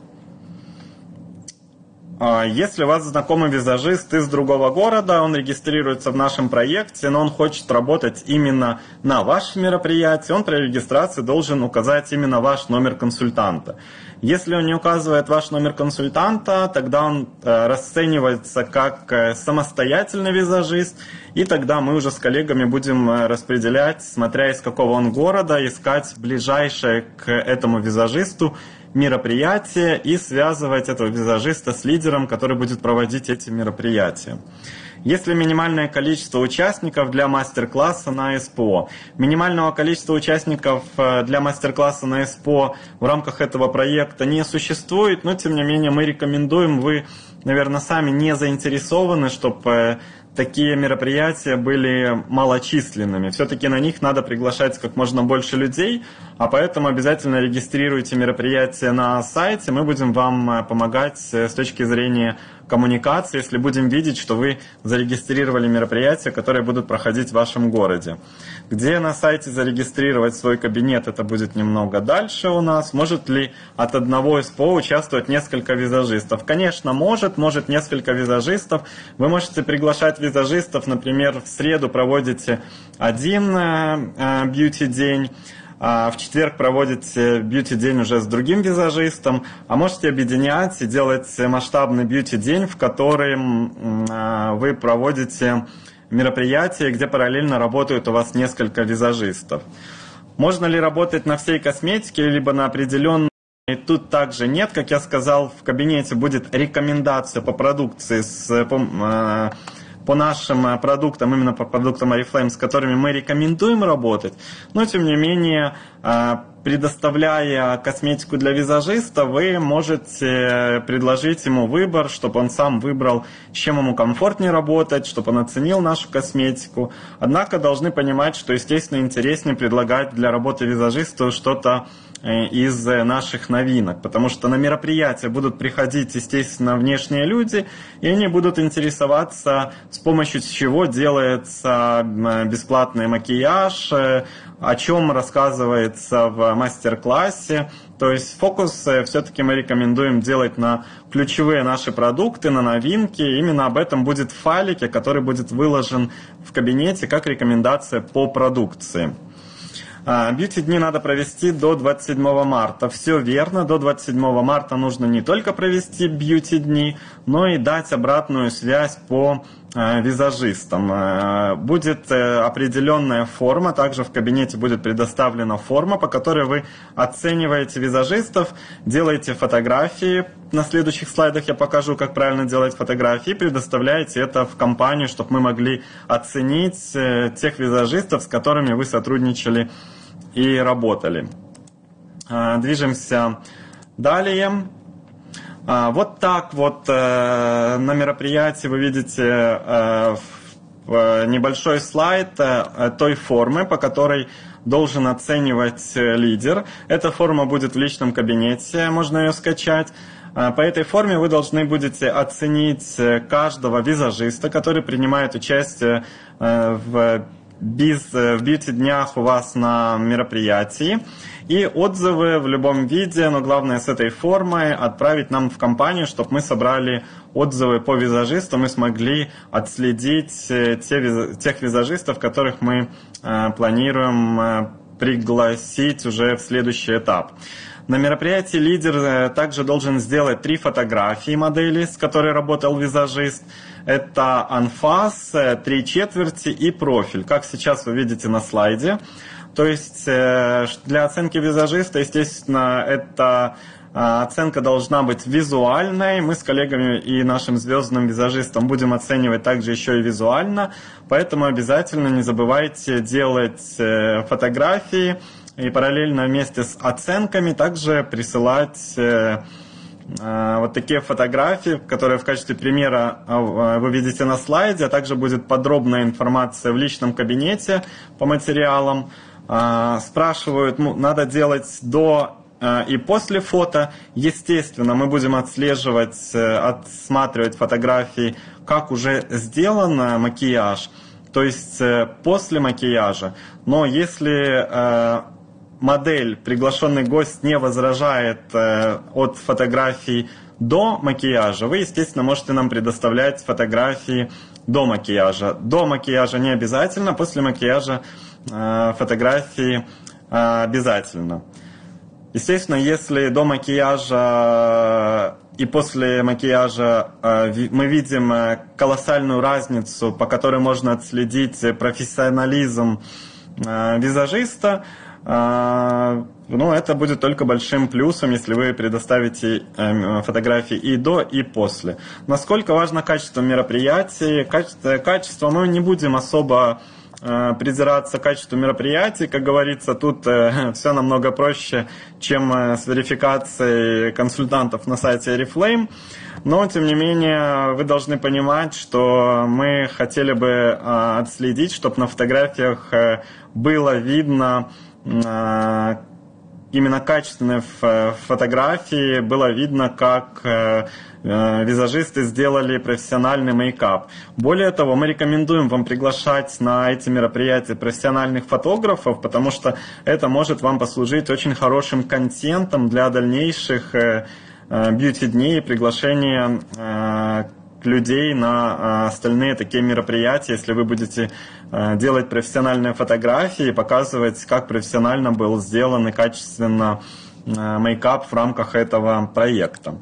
Если у вас знакомый визажист из другого города, он регистрируется в нашем проекте, но он хочет работать именно на вашем мероприятии, он при регистрации должен указать именно ваш номер консультанта. Если он не указывает ваш номер консультанта, тогда он расценивается как самостоятельный визажист, и тогда мы уже с коллегами будем распределять, смотря из какого он города, искать ближайшее к этому визажисту мероприятие и связывать этого визажиста с лидером, который будет проводить эти мероприятия. Если минимальное количество участников для мастер-класса на СПО. Минимального количества участников для мастер-класса на СПО в рамках этого проекта не существует, но тем не менее мы рекомендуем, вы, наверное, сами не заинтересованы, чтобы такие мероприятия были малочисленными. Все-таки на них надо приглашать как можно больше людей, а поэтому обязательно регистрируйте мероприятия на сайте. Мы будем вам помогать с точки зрения коммуникации, если будем видеть, что вы зарегистрировали мероприятия, которые будут проходить в вашем городе. Где на сайте зарегистрировать свой кабинет, это будет немного дальше у нас. Может ли от одного СПО участвовать несколько визажистов? Конечно, может, может несколько визажистов. Вы можете приглашать визажистов, например, в среду проводите один бьюти-день, в четверг проводите бьюти-день уже с другим визажистом, а можете объединять и делать масштабный бьюти-день, в котором вы проводите мероприятие, где параллельно работают у вас несколько визажистов. Можно ли работать на всей косметике, либо на определенной? И тут также нет, как я сказал, в кабинете будет рекомендация по продукции с... По, по нашим продуктам, именно по продуктам Oriflame, с которыми мы рекомендуем работать, но тем не менее, предоставляя косметику для визажиста, вы можете предложить ему выбор, чтобы он сам выбрал, с чем ему комфортнее работать, чтобы он оценил нашу косметику. Однако должны понимать, что, естественно, интереснее предлагать для работы визажиста что-то из наших новинок, потому что на мероприятия будут приходить, естественно, внешние люди, и они будут интересоваться, с помощью чего делается бесплатный макияж, о чем рассказывается в мастер-классе. То есть фокус все-таки мы рекомендуем делать на ключевые наши продукты, на новинки. Именно об этом будет в файлике, который будет выложен в кабинете как рекомендация по продукции. Бьюти-дни надо провести до двадцать седьмого марта. Все верно, до двадцать седьмого марта нужно не только провести бьюти-дни, но и дать обратную связь по визажистам. Будет определенная форма, также в кабинете будет предоставлена форма, по которой вы оцениваете визажистов, делаете фотографии. На следующих слайдах я покажу, как правильно делать фотографии, предоставляете это в компанию, чтобы мы могли оценить тех визажистов, с которыми вы сотрудничали и работали. Движемся далее. Вот так вот на мероприятии вы видите небольшой слайд той формы, по которой должен оценивать лидер. Эта форма будет в личном кабинете, можно ее скачать. По этой форме вы должны будете оценить каждого визажиста, который принимает участие в бьюти-днях у вас на мероприятии. И отзывы в любом виде, но главное с этой формой отправить нам в компанию, чтобы мы собрали отзывы по визажистам и смогли отследить те, тех визажистов, которых мы планируем пригласить уже в следующий этап. На мероприятии лидер также должен сделать три фотографии модели, с которой работал визажист. Это анфас, три четверти и профиль, как сейчас вы видите на слайде. То есть для оценки визажиста, естественно, эта оценка должна быть визуальной. Мы с коллегами и нашим звездным визажистом будем оценивать также еще и визуально. Поэтому обязательно не забывайте делать фотографии и параллельно вместе с оценками также присылать вот такие фотографии, которые в качестве примера вы видите на слайде, а также будет подробная информация в личном кабинете по материалам. Спрашивают, ну, надо делать до и после фото. Естественно, мы будем отслеживать, отсматривать фотографии, как уже сделан макияж, то есть после макияжа. Но если модель, приглашенный гость не возражает от фотографий до макияжа, вы, естественно, можете нам предоставлять фотографии до макияжа. До макияжа не обязательно, после макияжа фотографии обязательно. Естественно, если до макияжа и после макияжа мы видим колоссальную разницу, по которой можно отследить профессионализм визажиста, ну, это будет только большим плюсом, если вы предоставите фотографии и до, и после. Насколько важно качество мероприятий? Качество, качество мы не будем особо придираться к качеству мероприятий. Как говорится, тут все намного проще, чем с верификацией консультантов на сайте Oriflame. Но, тем не менее, вы должны понимать, что мы хотели бы отследить, чтобы на фотографиях было видно именно качественной фотографии было видно, как визажисты сделали профессиональный мейкап. Более того, мы рекомендуем вам приглашать на эти мероприятия профессиональных фотографов, потому что это может вам послужить очень хорошим контентом для дальнейших бьюти-дней и приглашения людей на остальные такие мероприятия, если вы будете делать профессиональные фотографии и показывать, как профессионально был сделан и качественно мейкап в рамках этого проекта.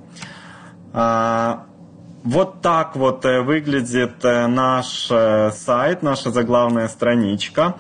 Вот так вот выглядит наш сайт, наша заглавная страничка,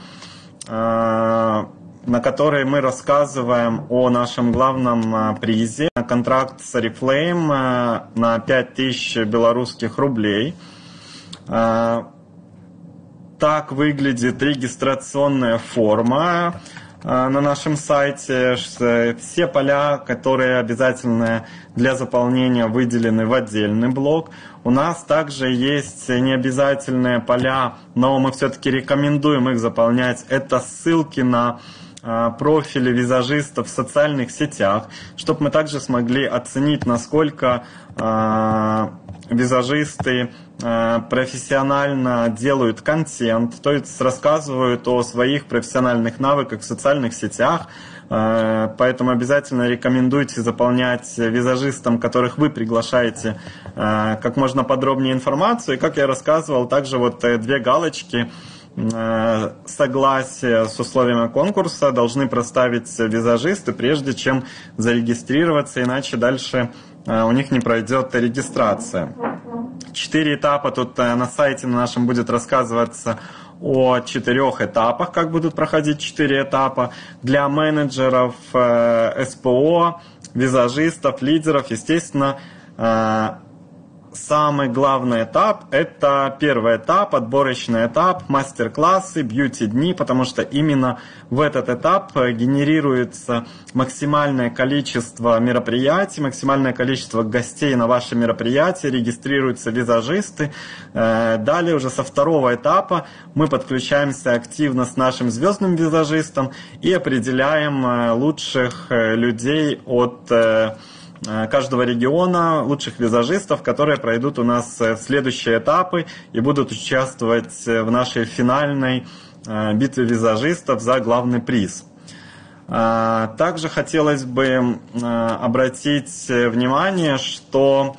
на которой мы рассказываем о нашем главном призе. Контракт с Oriflame на пять тысяч белорусских рублей. Так выглядит регистрационная форма на нашем сайте. Все поля, которые обязательны для заполнения, выделены в отдельный блок. У нас также есть необязательные поля, но мы все-таки рекомендуем их заполнять. Это ссылки на профили визажистов в социальных сетях, чтобы мы также смогли оценить, насколько э, визажисты э, профессионально делают контент, то есть рассказывают о своих профессиональных навыках в социальных сетях. Э, поэтому обязательно рекомендуйте заполнять визажистам, которых вы приглашаете, э, как можно подробнее информацию. И, как я рассказывал, также вот э, две галочки согласие с условиями конкурса должны проставить визажисты, прежде чем зарегистрироваться, иначе дальше у них не пройдет регистрация. Четыре этапа. Тут на сайте на нашем будет рассказываться о четырех этапах, как будут проходить четыре этапа. Для менеджеров эс пэ о, визажистов, лидеров, естественно, самый главный этап – это первый этап, отборочный этап, мастер-классы, бьюти-дни, потому что именно в этот этап генерируется максимальное количество мероприятий, максимальное количество гостей на ваше мероприятие, регистрируются визажисты. Далее уже со второго этапа мы подключаемся активно с нашим звездным визажистом и определяем лучших людей от каждого региона, лучших визажистов, которые пройдут у нас следующие этапы и будут участвовать в нашей финальной битве визажистов за главный приз. Также хотелось бы обратить внимание, что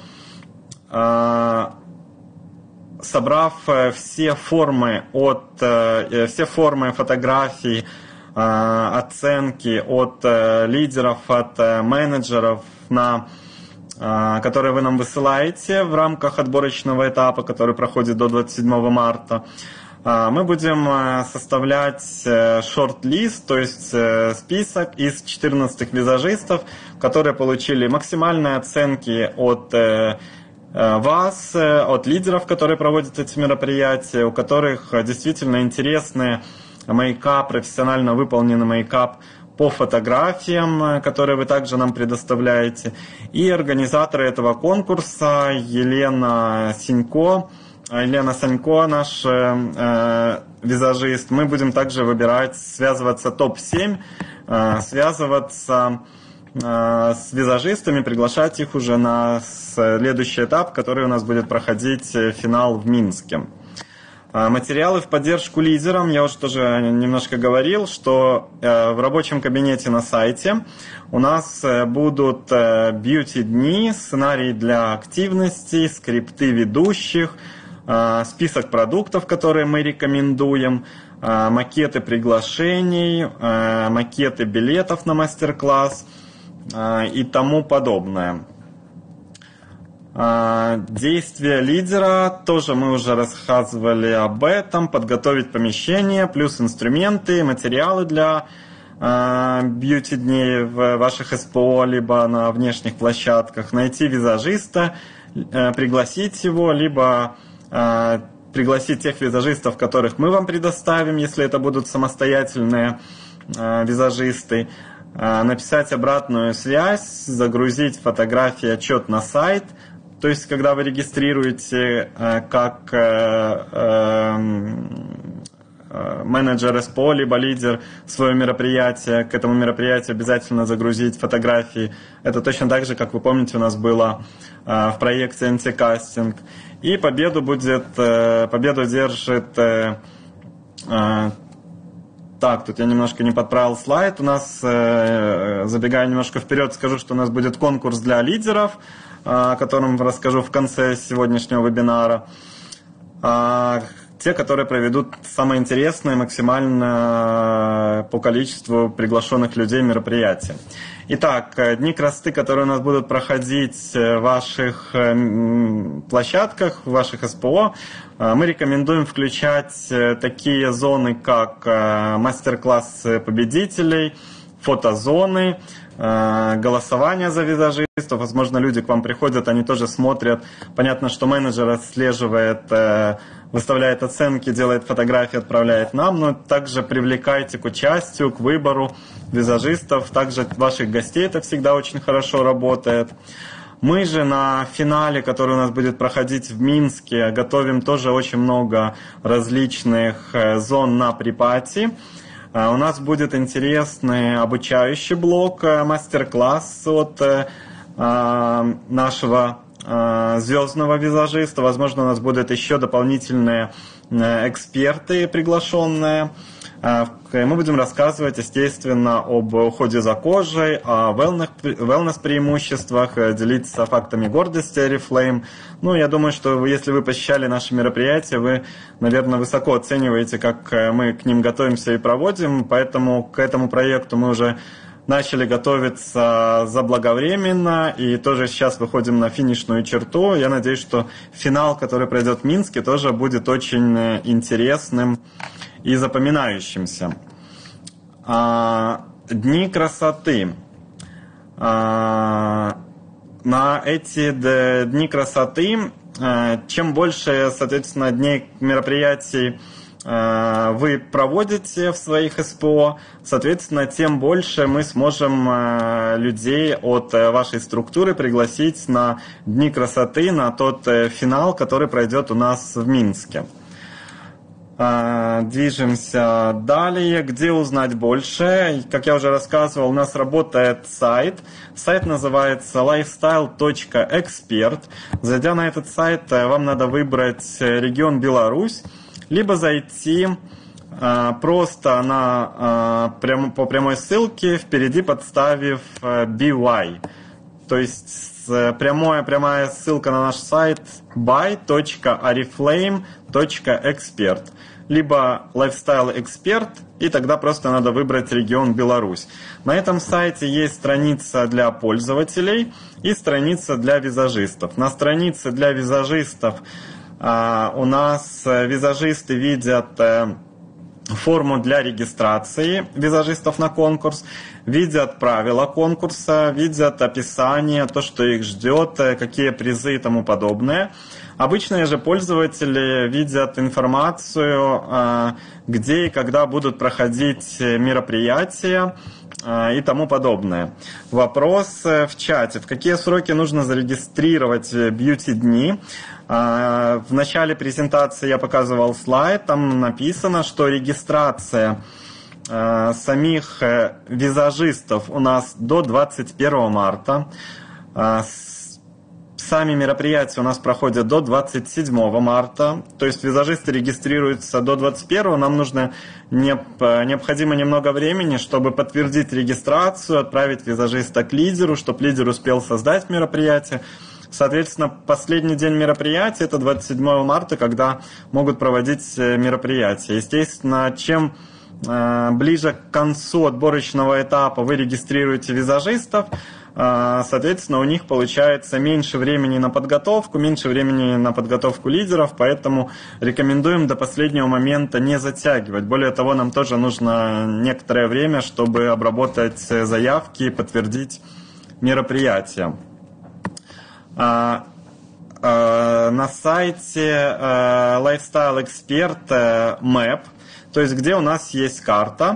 собрав все формы от все формы фотографий, оценки от лидеров, от менеджеров, на, которые вы нам высылаете в рамках отборочного этапа, который проходит до двадцать седьмого марта, мы будем составлять шорт-лист, то есть список из четырнадцати визажистов, которые получили максимальные оценки от вас, от лидеров, которые проводят эти мероприятия, у которых действительно интересные мейкап, профессионально выполненный мейкап по фотографиям, которые вы также нам предоставляете. И организаторы этого конкурса Елена Синько, Елена Санько, наш э, визажист. Мы будем также выбирать, связываться топ семь, э, связываться э, с визажистами, приглашать их уже на следующий этап, который у нас будет проходить финал в Минске. Материалы в поддержку лидерам. Я уже тоже немножко говорил, что в рабочем кабинете на сайте у нас будут бьюти-дни, сценарии для активностей, скрипты ведущих, список продуктов, которые мы рекомендуем, макеты приглашений, макеты билетов на мастер-класс и тому подобное. Действия лидера, тоже мы уже рассказывали об этом. Подготовить помещение, плюс инструменты, материалы для бьюти-дней в ваших эс пэ о, либо на внешних площадках. Найти визажиста, пригласить его, либо пригласить тех визажистов, которых мы вам предоставим, если это будут самостоятельные визажисты. Написать обратную связь, загрузить фотографии, отчет на сайт. То есть, когда вы регистрируете как менеджер СПО, либо лидер свое мероприятие. К этому мероприятию обязательно загрузить фотографии. Это точно так же, как вы помните, у нас было в проекте антикастинг. И победу будет, победу держит... Так, тут я немножко не подправил слайд. У нас, забегая немножко вперед, скажу, что у нас будет конкурс для лидеров, о котором расскажу в конце сегодняшнего вебинара. Те, которые проведут самое интересное максимально по количеству приглашенных людей мероприятия. Итак, дни красоты, которые у нас будут проходить в ваших площадках, в ваших СПО, мы рекомендуем включать такие зоны, как мастер-классы победителей, фотозоны, голосование за визажистов. Возможно, люди к вам приходят, они тоже смотрят. Понятно, что менеджер отслеживает, выставляет оценки, делает фотографии, отправляет нам, но также привлекайте к участию, к выбору визажистов. Также ваших гостей это всегда очень хорошо работает. Мы же на финале, который у нас будет проходить в Минске, готовим тоже очень много различных зон на припати. У нас будет интересный обучающий блок, мастер-класс от нашего звездного визажиста. Возможно, у нас будут еще дополнительные эксперты приглашенные. Мы будем рассказывать, естественно, об уходе за кожей, о wellness-преимуществах, делиться фактами гордости Oriflame. Ну, я думаю, что если вы посещали наши мероприятия, вы, наверное, высоко оцениваете, как мы к ним готовимся и проводим. Поэтому к этому проекту мы уже начали готовиться заблаговременно и тоже сейчас выходим на финишную черту. Я надеюсь, что финал, который пройдет в Минске, тоже будет очень интересным и запоминающимся. Дни красоты. На эти дни красоты, чем больше, соответственно, дней мероприятий вы проводите в своих СПО, соответственно, тем больше мы сможем людей от вашей структуры пригласить на Дни красоты, на тот финал, который пройдет у нас в Минске. Движемся далее. Где узнать больше? Как я уже рассказывал, у нас работает сайт. Сайт называется lifestyle точка эксперт. Зайдя на этот сайт, вам надо выбрать регион Беларусь, либо зайти просто на, по прямой ссылке, впереди подставив би вай. То есть прямая, прямая ссылка на наш сайт by точка oriflame точка эксперт. Либо Lifestyle Expert, и тогда просто надо выбрать регион Беларусь. На этом сайте есть страница для пользователей и страница для визажистов. На странице для визажистов а, у нас визажисты видят а, форму для регистрации визажистов на конкурс, видят правила конкурса, видят описание, то, что их ждет, какие призы и тому подобное. Обычные же пользователи видят информацию, где и когда будут проходить мероприятия и тому подобное. Вопрос в чате. В какие сроки нужно зарегистрировать бьюти-дни? В начале презентации я показывал слайд, там написано, что регистрация самих визажистов у нас до двадцать первого марта. Сами мероприятия у нас проходят до двадцать седьмого марта, то есть визажисты регистрируются до двадцать первого. Нам нужно необходимо немного времени, чтобы подтвердить регистрацию, отправить визажиста к лидеру, чтобы лидер успел создать мероприятие. Соответственно, последний день мероприятия – это двадцать седьмого марта, когда могут проводить мероприятия. Естественно, чем ближе к концу отборочного этапа вы регистрируете визажистов, соответственно, у них получается меньше времени на подготовку, меньше времени на подготовку лидеров, поэтому рекомендуем до последнего момента не затягивать. Более того, нам тоже нужно некоторое время, чтобы обработать заявки и подтвердить мероприятие. На сайте Lifestyle Expert Map, то есть где у нас есть карта,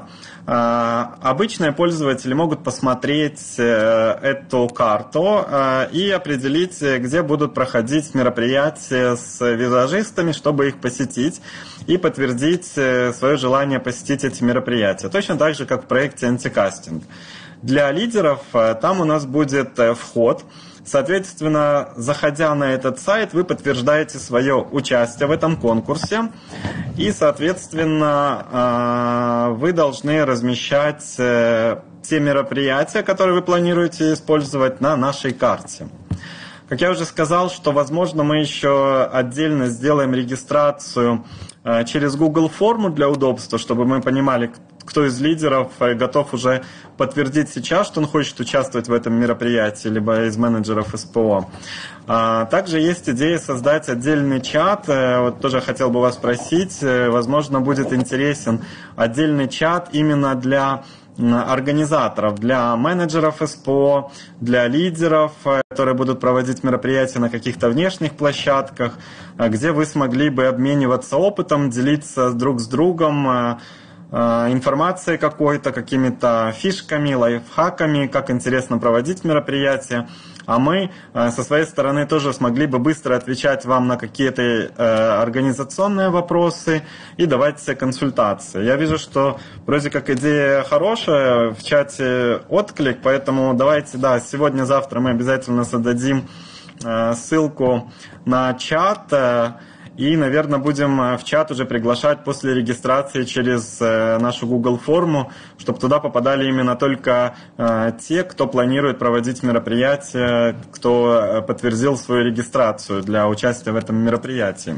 Обычные пользователи могут посмотреть эту карту и определить, где будут проходить мероприятия с визажистами, чтобы их посетить и подтвердить свое желание посетить эти мероприятия. Точно так же, как в проекте Антикастинг. Для лидеров там у нас будет вход. Соответственно, заходя на этот сайт, вы подтверждаете свое участие в этом конкурсе. И, соответственно, вы должны размещать те мероприятия, которые вы планируете использовать на нашей карте. Как я уже сказал, что, возможно, мы еще отдельно сделаем регистрацию через Google форму для удобства, чтобы мы понимали, кто из лидеров готов уже подтвердить сейчас, что он хочет участвовать в этом мероприятии, либо из менеджеров СПО. Также есть идея создать отдельный чат. Вот тоже хотел бы вас спросить, возможно, будет интересен отдельный чат именно для организаторов, для менеджеров СПО, для лидеров, которые будут проводить мероприятия на каких-то внешних площадках, где вы смогли бы обмениваться опытом, делиться друг с другом информацией какой-то, какими-то фишками, лайфхаками, как интересно проводить мероприятия. А мы со своей стороны тоже смогли бы быстро отвечать вам на какие-то организационные вопросы и давать консультации. Я вижу, что вроде как идея хорошая, в чате отклик, поэтому давайте, да, сегодня-завтра мы обязательно зададим ссылку на чат. И, наверное, будем в чат уже приглашать после регистрации через нашу Google форму, чтобы туда попадали именно только те, кто планирует проводить мероприятие, кто подтвердил свою регистрацию для участия в этом мероприятии.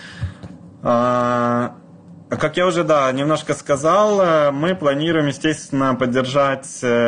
Как я уже, да, немножко сказал, мы планируем, естественно, поддержать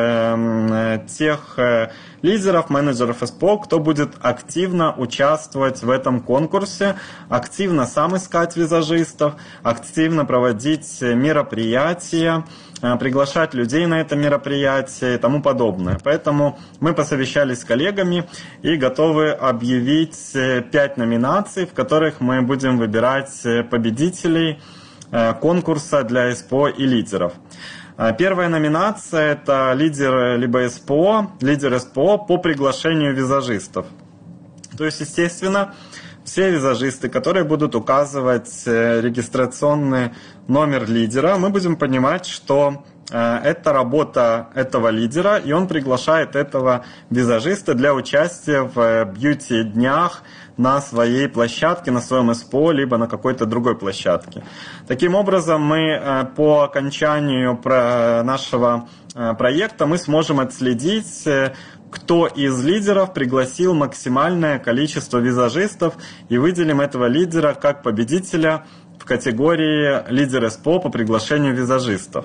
тех лидеров, менеджеров СПО, кто будет активно участвовать в этом конкурсе, активно сам искать визажистов, активно проводить мероприятия, приглашать людей на это мероприятие и тому подобное. Поэтому мы посовещались с коллегами и готовы объявить пять номинаций, в которых мы будем выбирать победителей конкурса для СПО и лидеров. Первая номинация – это лидер либо СПО, лидер СПО по приглашению визажистов. То есть, естественно, все визажисты, которые будут указывать регистрационный номер лидера, мы будем понимать, что это работа этого лидера, и он приглашает этого визажиста для участия в бьюти-днях на своей площадке, на своем СПО, либо на какой-то другой площадке. Таким образом, мы по окончанию нашего проекта мы сможем отследить, кто из лидеров пригласил максимальное количество визажистов, и выделим этого лидера как победителя в категории лидер СПО по приглашению визажистов.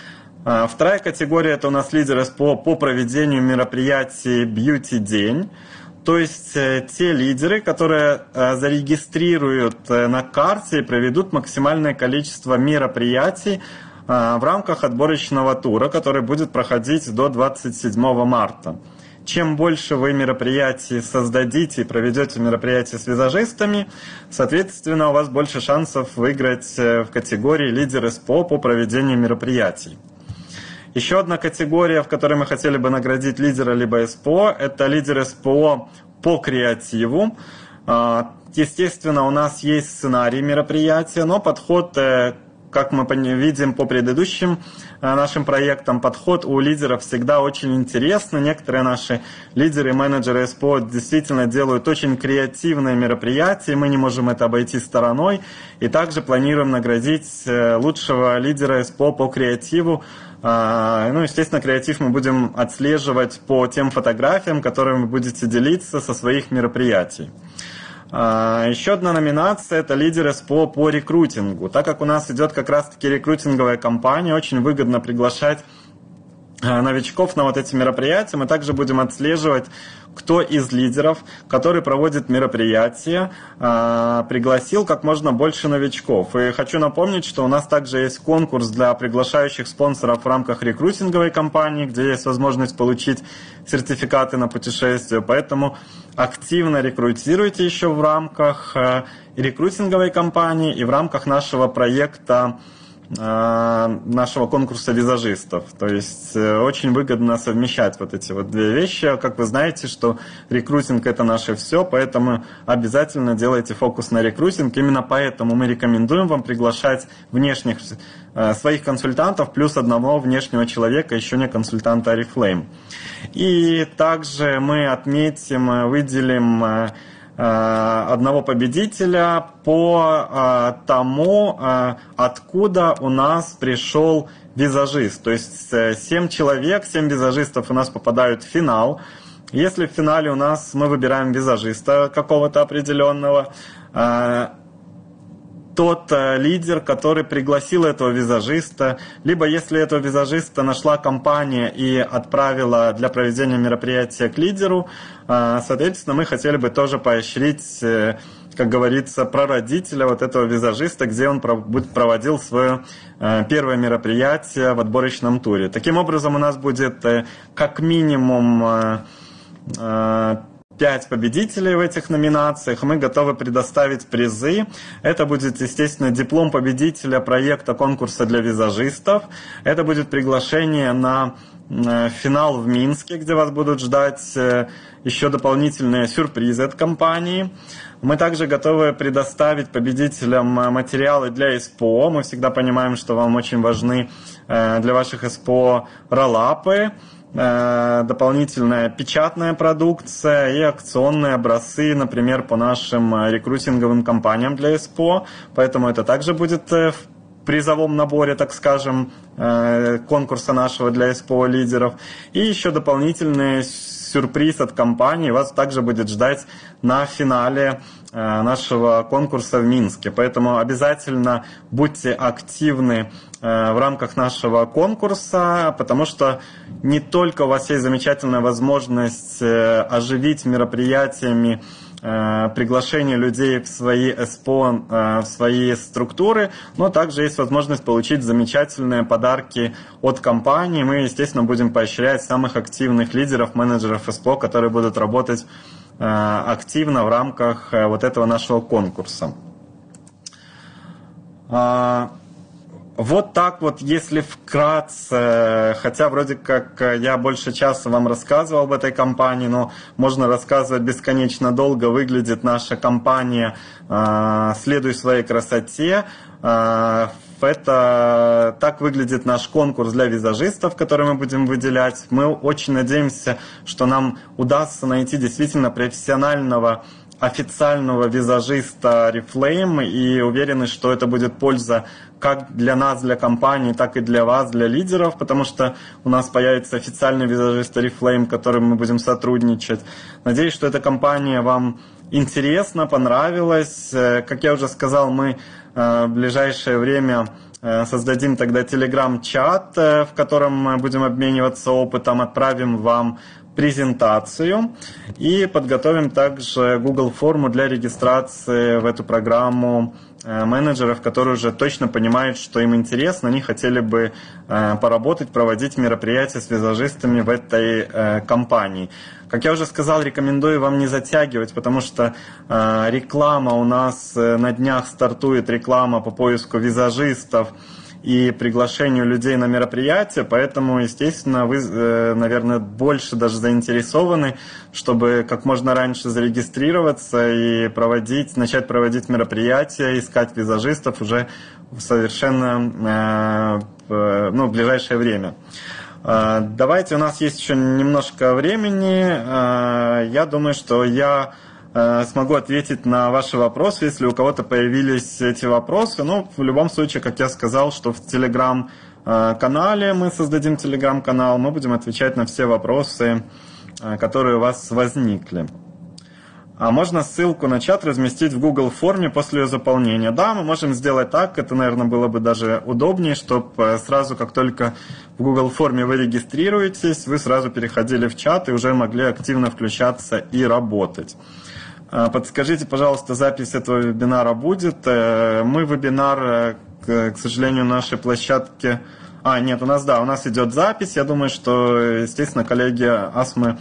Вторая категория – это у нас лидер СПО по проведению мероприятий «Бьюти-день». То есть те лидеры, которые зарегистрируют на карте и проведут максимальное количество мероприятий в рамках отборочного тура, который будет проходить до двадцать седьмого марта. Чем больше вы мероприятий создадите и проведете мероприятия с визажистами, соответственно, у вас больше шансов выиграть в категории лидер СПО по проведению мероприятий. Еще одна категория, в которой мы хотели бы наградить лидера либо СПО, это лидер СПО по креативу. Естественно, у нас есть сценарий мероприятия, но подход, как мы видим по предыдущим нашим проектам, подход у лидеров всегда очень интересный. Некоторые наши лидеры и менеджеры СПО действительно делают очень креативные мероприятия, мы не можем это обойти стороной. И также планируем наградить лучшего лидера СПО по креативу. Ну, естественно, креатив мы будем отслеживать по тем фотографиям, которыми вы будете делиться со своих мероприятий. Еще одна номинация – это лидер СПО по рекрутингу. Так как у нас идет как раз-таки рекрутинговая кампания, очень выгодно приглашать новичков на вот эти мероприятия. Мы также будем отслеживать, кто из лидеров, который проводит мероприятия, пригласил как можно больше новичков. И хочу напомнить, что у нас также есть конкурс для приглашающих спонсоров в рамках рекрутинговой кампании, где есть возможность получить сертификаты на путешествие. Поэтому активно рекрутируйте еще в рамках рекрутинговой кампании и в рамках нашего проекта нашего конкурса визажистов. То есть очень выгодно совмещать вот эти вот две вещи. Как вы знаете, что рекрутинг – это наше все, поэтому обязательно делайте фокус на рекрутинг. Именно поэтому мы рекомендуем вам приглашать внешних своих консультантов плюс одного внешнего человека, еще не консультанта Oriflame. И также мы отметим, выделим одного победителя по тому, откуда у нас пришел визажист. То есть семь человек, семь визажистов у нас попадают в финал. Если в финале у нас мы выбираем визажиста какого-то определенного, тот лидер, который пригласил этого визажиста, либо если этого визажиста нашла компания и отправила для проведения мероприятия к лидеру, соответственно, мы хотели бы тоже поощрить, как говорится, прародителя вот этого визажиста, где он проводил свое первое мероприятие в отборочном туре. Таким образом, у нас будет как минимум пять победителей в этих номинациях. Мы готовы предоставить призы. Это будет, естественно, диплом победителя проекта конкурса для визажистов. Это будет приглашение на финал в Минске, где вас будут ждать еще дополнительные сюрпризы от компании. Мы также готовы предоставить победителям материалы для СПО. Мы всегда понимаем, что вам очень важны для ваших СПО роллапы, дополнительная печатная продукция и акционные образцы, например, по нашим рекрутинговым компаниям для СПО. Поэтому это также будет в призовом наборе, так скажем, конкурса нашего для СПО лидеров. И еще дополнительный сюрприз от компании вас также будет ждать на финале нашего конкурса в Минске. Поэтому обязательно будьте активны в рамках нашего конкурса, потому что не только у вас есть замечательная возможность оживить мероприятиями приглашение людей в свои СПО, в свои структуры, но также есть возможность получить замечательные подарки от компании. Мы, естественно, будем поощрять самых активных лидеров, менеджеров СПО, которые будут работать активно в рамках вот этого нашего конкурса. Вот так вот, если вкратце, хотя вроде как я больше часа вам рассказывал об этой компании, но можно рассказывать бесконечно долго. Выглядит наша компания «Следуй своей красоте». Это так выглядит наш конкурс для визажистов, который мы будем выделять. Мы очень надеемся, что нам удастся найти действительно профессионального официального визажиста Oriflame, и уверены, что это будет польза как для нас, для компании, так и для вас, для лидеров, потому что у нас появится официальный визажист Oriflame, с которым мы будем сотрудничать. Надеюсь, что эта компания вам интересна, понравилась. Как я уже сказал, мы в ближайшее время создадим тогда телеграм-чат, в котором мы будем обмениваться опытом, отправим вам презентацию и подготовим также Google форму для регистрации в эту программу менеджеров, которые уже точно понимают, что им интересно, они хотели бы поработать, проводить мероприятия с визажистами в этой компании. Как я уже сказал, рекомендую вам не затягивать, потому что реклама у нас на днях стартует, реклама по поиску визажистов и приглашению людей на мероприятие, поэтому, естественно, вы, наверное, больше даже заинтересованы, чтобы как можно раньше зарегистрироваться и проводить, начать проводить мероприятия, искать визажистов уже в совершенно ну, в ближайшее время. Давайте, у нас есть еще немножко времени. Я думаю, что я смогу ответить на ваши вопросы, если у кого-то появились эти вопросы. Ну, в любом случае, как я сказал, что в телеграм-канале мы создадим телеграм-канал, мы будем отвечать на все вопросы, которые у вас возникли. А можно ссылку на чат разместить в Google форме после ее заполнения? Да, мы можем сделать так, это, наверное, было бы даже удобнее, чтобы сразу, как только в Google форме вы регистрируетесь, вы сразу переходили в чат и уже могли активно включаться и работать. Подскажите, пожалуйста, запись этого вебинара будет. Мы вебинар, к сожалению, на нашей площадке... А, нет, у нас, да, у нас идет запись. Я думаю, что, естественно, коллеги АСМы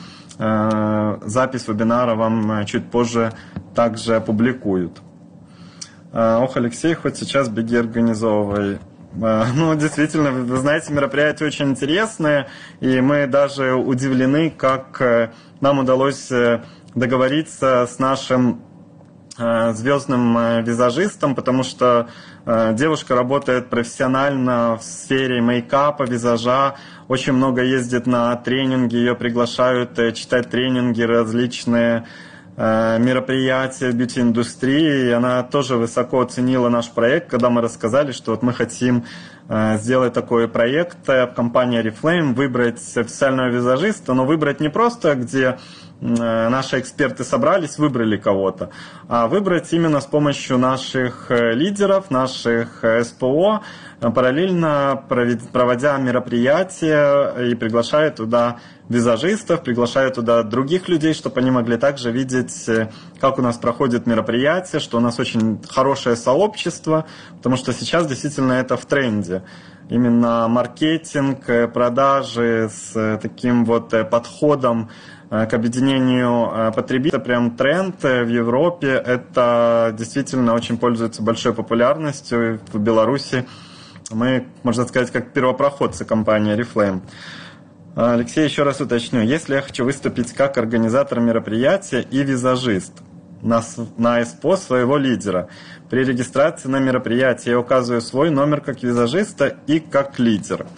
запись вебинара вам чуть позже также опубликуют. Ох, Алексей, хоть сейчас беги организовывай. Ну, действительно, вы знаете, мероприятия очень интересные, и мы даже удивлены, как нам удалось договориться с нашим звездным визажистом, потому что девушка работает профессионально в сфере мейкапа, визажа, очень много ездит на тренинги, ее приглашают читать тренинги, различные мероприятия в бьюти-индустрии, и она тоже высоко оценила наш проект, когда мы рассказали, что вот мы хотим сделать такой проект в компании Oriflame, выбрать официального визажиста, но выбрать не просто, где наши эксперты собрались, выбрали кого-то, а выбрать именно с помощью наших лидеров, наших эс пэ о, параллельно проводя мероприятия и приглашая туда визажистов, приглашая туда других людей, чтобы они могли также видеть, как у нас проходит мероприятие, что у нас очень хорошее сообщество, потому что сейчас действительно это в тренде. Именно маркетинг, продажи с таким вот подходом к объединению потребителей, прям тренд в Европе, это действительно очень пользуется большой популярностью. В Беларуси мы, можно сказать, как первопроходцы компании Oriflame. Алексей, еще раз уточню, если я хочу выступить как организатор мероприятия и визажист на, на эс пэ о своего лидера, при регистрации на мероприятие я указываю свой номер как визажиста и как лидер.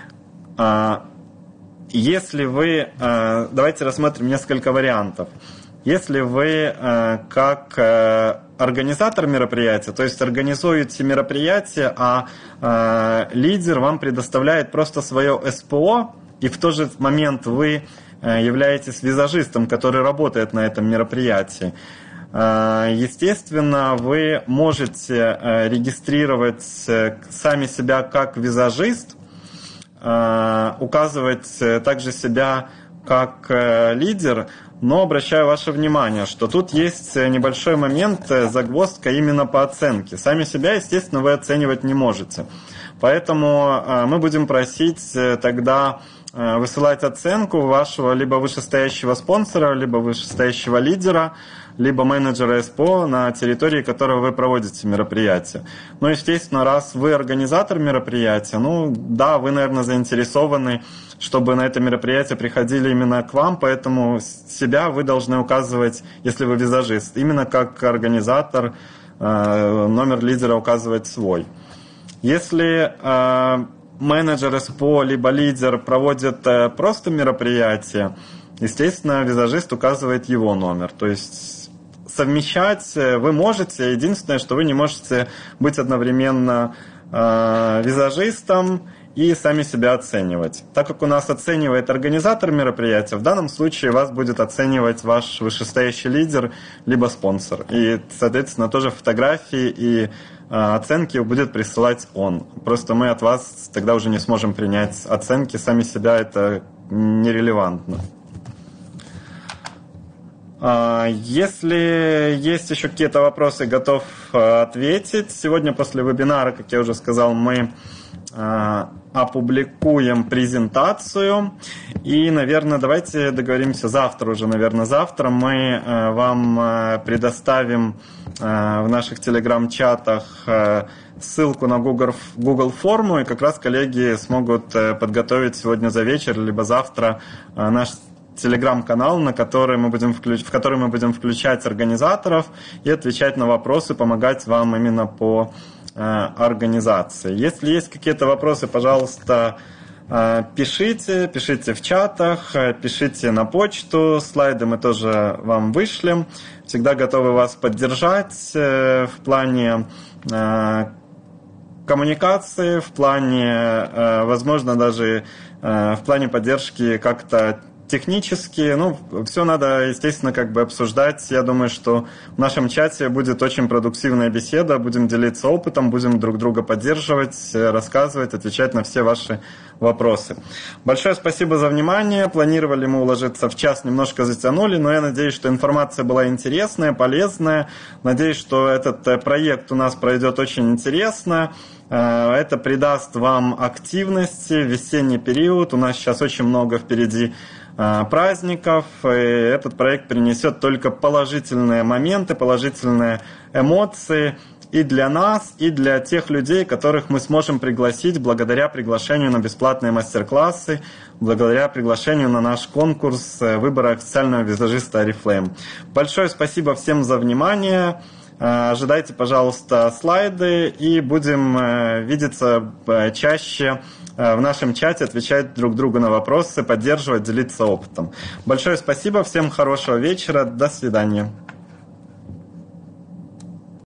Если вы, давайте рассмотрим несколько вариантов. Если вы как организатор мероприятия, то есть организуете мероприятие, а лидер вам предоставляет просто свое эс пэ о, и в тот же момент вы являетесь визажистом, который работает на этом мероприятии, естественно, вы можете регистрировать сами себя как визажист, указывать также себя как лидер, но обращаю ваше внимание, что тут есть небольшой момент, загвоздка именно по оценке. Сами себя, естественно, вы оценивать не можете. Поэтому мы будем просить тогда высылать оценку вашего либо вышестоящего спонсора, либо вышестоящего лидера, либо менеджера эс пэ о, на территории которого вы проводите мероприятие. Ну, естественно, раз вы организатор мероприятия, ну, да, вы, наверное, заинтересованы, чтобы на это мероприятие приходили именно к вам, поэтому себя вы должны указывать, если вы визажист, именно как организатор, номер лидера указывать свой. Если менеджер эс пэ о либо лидер проводит просто мероприятие, естественно, визажист указывает его номер. То есть совмещать вы можете, единственное, что вы не можете быть одновременно э, визажистом и сами себя оценивать. Так как у нас оценивает организатор мероприятия, в данном случае вас будет оценивать ваш вышестоящий лидер либо спонсор. И, соответственно, тоже фотографии и оценки будет присылать он. Просто мы от вас тогда уже не сможем принять оценки, сами себя это нерелевантно. Если есть еще какие-то вопросы, готов ответить. Сегодня после вебинара, как я уже сказал, мы опубликуем презентацию. И, наверное, давайте договоримся завтра уже, наверное, завтра мы вам предоставим в наших телеграм-чатах ссылку на Google, Google форму, и как раз коллеги смогут подготовить сегодня за вечер, либо завтра наш телеграм-канал, на который мы будем включ... в который мы будем включать организаторов и отвечать на вопросы, помогать вам именно по э, организации. Если есть какие-то вопросы, пожалуйста, э, пишите, пишите в чатах, пишите на почту, слайды мы тоже вам вышлем. Всегда готовы вас поддержать э, в плане э, коммуникации, в плане, э, возможно, даже э, в плане поддержки как-то технически, ну, все надо, естественно, как бы обсуждать. Я думаю, что в нашем чате будет очень продуктивная беседа, будем делиться опытом, будем друг друга поддерживать, рассказывать, отвечать на все ваши вопросы. Большое спасибо за внимание. Планировали мы уложиться в час, немножко затянули, но я надеюсь, что информация была интересная, полезная. Надеюсь, что этот проект у нас пройдет очень интересно. Это придаст вам активности в весенний период. У нас сейчас очень много впереди праздников, и этот проект принесет только положительные моменты, положительные эмоции и для нас, и для тех людей, которых мы сможем пригласить благодаря приглашению на бесплатные мастер-классы, благодаря приглашению на наш конкурс выбора официального визажиста Oriflame. Большое спасибо всем за внимание. Ожидайте, пожалуйста, слайды, и будем видеться чаще в нашем чате, отвечать друг другу на вопросы, поддерживать, делиться опытом. Большое спасибо, всем хорошего вечера, до свидания.